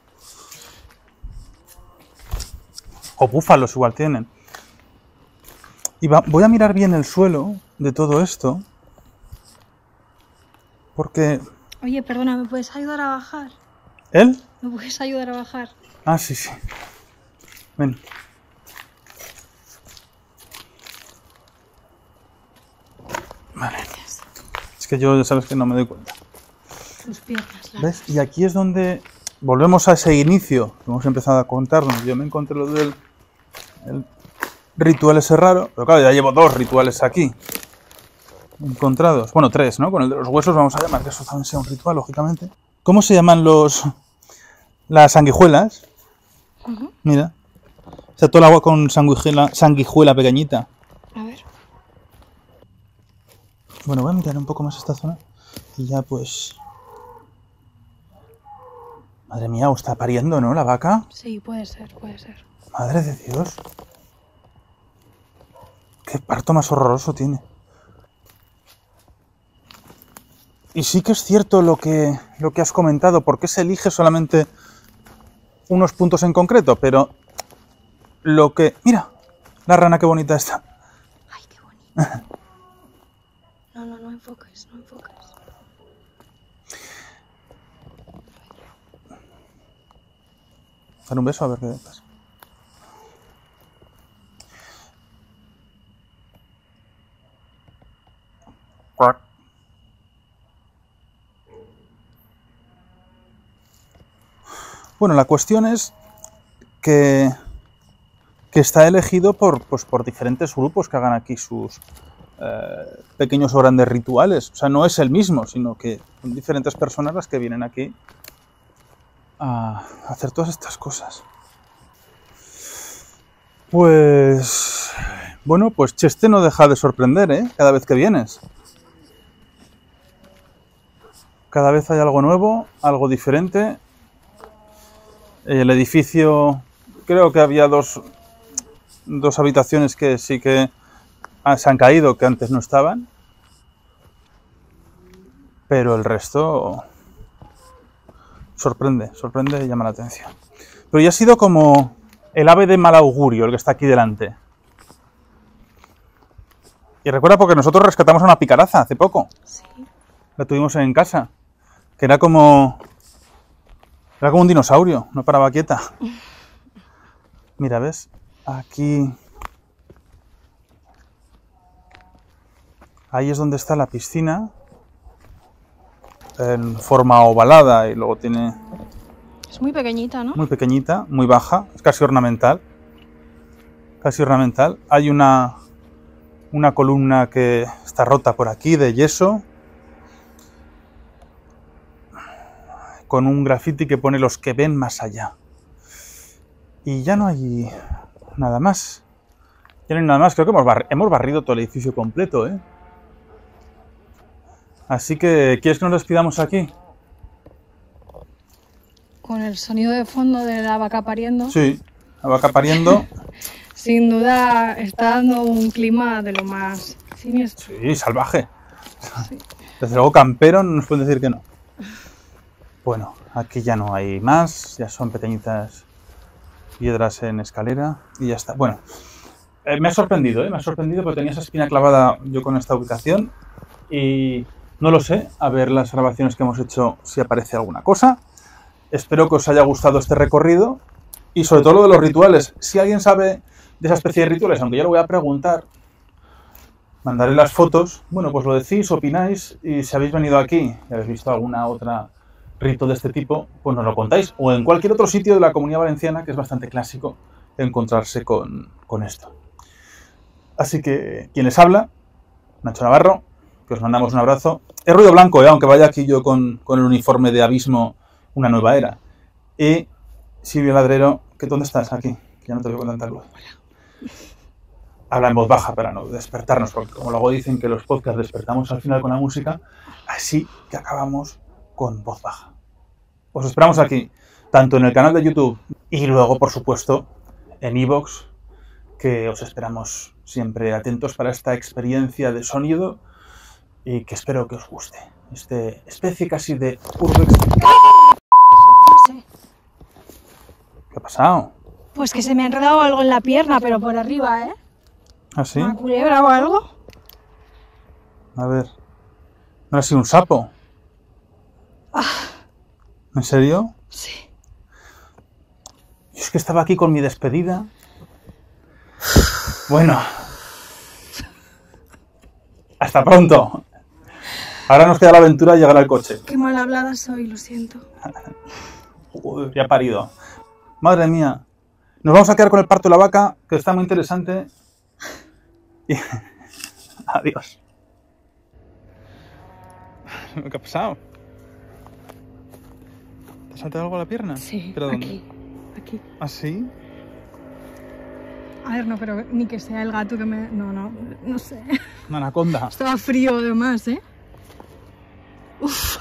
O búfalos igual tienen. Y voy a mirar bien el suelo de todo esto. Porque... Oye, perdona, ¿me puedes ayudar a bajar? ¿Él? ¿Me puedes ayudar a bajar? Ah, sí, sí. Ven. Vale. Es que yo ya sabes que no me doy cuenta. Tus piernas. ¿Ves? Y aquí es donde volvemos a ese inicio que hemos empezado a contarnos. Yo me encontré lo del el ritual ese raro, pero claro, ya llevo 2 rituales aquí encontrados. Bueno, 3, ¿no? Con el de los huesos vamos a llamar que eso también sea un ritual, lógicamente. ¿Cómo se llaman las sanguijuelas? Ujú. Mira. Está todo el agua con sanguijuela pequeñita. A ver. Bueno, voy a mirar un poco más esta zona y ya pues... Madre mía, está pariendo, ¿no? La vaca. Sí, puede ser, puede ser. Madre de Dios. Qué parto más horroroso tiene. Y sí que es cierto lo que has comentado, porque se elige solamente unos puntos en concreto, pero lo que... Mira, la rana qué bonita está. Ay, qué bonito. No enfoques, no enfoques. Dar un beso a ver qué pasa. Cuac. Bueno, la cuestión es que está elegido por diferentes grupos que hagan aquí sus pequeños o grandes rituales. O sea, no es el mismo, sino que son diferentes personas las que vienen aquí a hacer todas estas cosas. Pues... bueno, pues Cheste no deja de sorprender, ¿eh? Cada vez que vienes. Cada vez hay algo nuevo, algo diferente. El edificio... creo que había dos habitaciones que sí que se han caído, que antes no estaban. Pero el resto sorprende y llama la atención. Pero ya ha sido como el ave de mal augurio, el que está aquí delante. Y recuerda, porque nosotros rescatamos a una picaraza hace poco. Sí. La tuvimos en casa. Que era como un dinosaurio, no paraba quieta. Mira, ¿ves? Aquí... ahí es donde está la piscina. En forma ovalada y luego tiene... es muy pequeñita, ¿no? Muy pequeñita, muy baja, es casi ornamental. Casi ornamental. Hay una columna que está rota por aquí, de yeso. Con un graffiti que pone los que ven más allá. Y ya no hay nada más. Ya no hay nada más. Creo que hemos barrido todo el edificio completo, ¿eh? Así que, ¿quieres que nos despidamos aquí? Con el sonido de fondo de la vaca pariendo. Sí, la vaca pariendo. Sin duda está dando un clima de lo más siniestro. Sí, salvaje. Sí. Desde luego campero no nos pueden decir que no. Bueno, aquí ya no hay más, ya son pequeñitas piedras en escalera y ya está. Bueno, me ha sorprendido porque tenía esa espina clavada yo con esta ubicación y no lo sé, a ver las grabaciones que hemos hecho si aparece alguna cosa. Espero que os haya gustado este recorrido y sobre todo lo de los rituales. Si alguien sabe de esa especie de rituales, aunque ya lo voy a preguntar, mandaré las fotos. Bueno, pues lo decís, opináis y si habéis venido aquí y habéis visto alguna otra rito de este tipo, pues nos lo contáis. O en cualquier otro sitio de la Comunidad Valenciana, que es bastante clásico encontrarse con esto. Así que, quien les habla, Nacho Navarro, que os mandamos un abrazo. Es ruido blanco, aunque vaya aquí yo con el uniforme de Abismo, una nueva era. Y Silvia Ladrero, que ¿dónde estás? Aquí, que ya no te veo con tanta luz. Habla en voz baja para no despertarnos, porque como luego dicen que los podcasts despertamos al final con la música, así que acabamos con voz baja. Os esperamos aquí, tanto en el canal de YouTube y luego, por supuesto, en iVoox, que os esperamos siempre atentos para esta experiencia de sonido y que espero que os guste. Este especie casi de urbex. No sé. ¿Qué ha pasado? Pues que se me ha enredado algo en la pierna, pero por arriba, ¿eh? ¿Ah, sí? ¿Una culebra o algo? A ver. ¿No ha sido un sapo? ¿En serio? Sí. Yo es que estaba aquí con mi despedida. Bueno. Hasta pronto. Ahora nos queda la aventura de llegar al coche. Qué mal hablada soy, lo siento. Joder, ya ha parido. Madre mía. Nos vamos a quedar con el parto de la vaca, que está muy interesante. Y... adiós. ¿Qué ha pasado? ¿Te ha saltado algo a la pierna? Sí, ¿Pero dónde? aquí. ¿Ah, sí? A ver, no, pero ni que sea el gato que me... No sé. Una anaconda. Estaba frío además, ¿eh? Uf.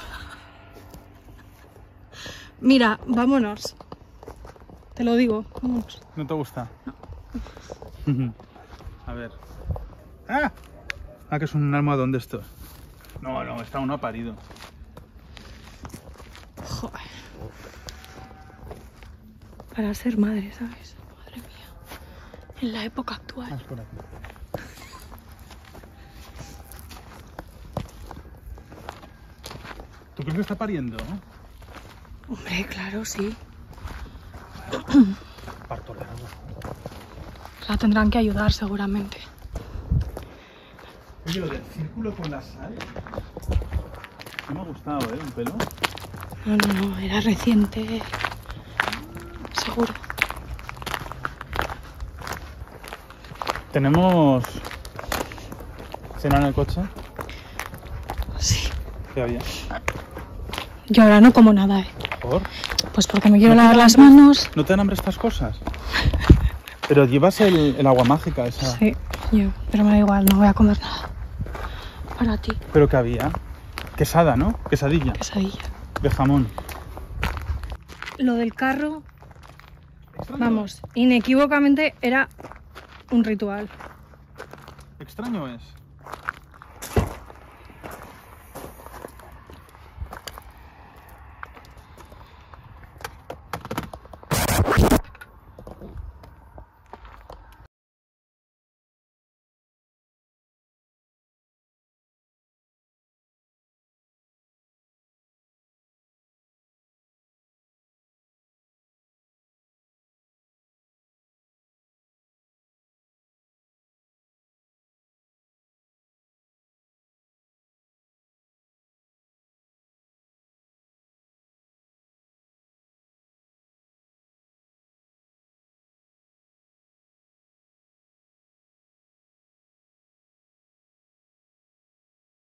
Mira, vámonos. Te lo digo, vámonos. ¿No te gusta? No. A ver. ¡Ah! Ah, que es un almohadón de estos. No, esta aún no ha parido. Joder. Para ser madre, ¿sabes? Madre mía. En la época actual. Más por aquí. ¿Tú crees que está pariendo? Hombre, claro, sí. Parto largo. La tendrán que ayudar seguramente. Oye, lo del círculo con la sal. No me ha gustado, ¿eh? Un pelo. No, era reciente. Seguro. ¿Tenemos cena en el coche? Sí. ¿Qué había? Yo ahora no como nada, ¿Por? Pues porque me quiero ¿No te lavar dan las hambre? manos. ¿No te dan hambre estas cosas? Pero llevas el agua mágica esa. Sí, pero me da igual, no voy a comer nada. Para ti, ¿Pero qué había? Quesada, ¿no? Quesadilla. quesadilla. De jamón. Lo del carro, vamos, inequívocamente era un ritual. Extraño es.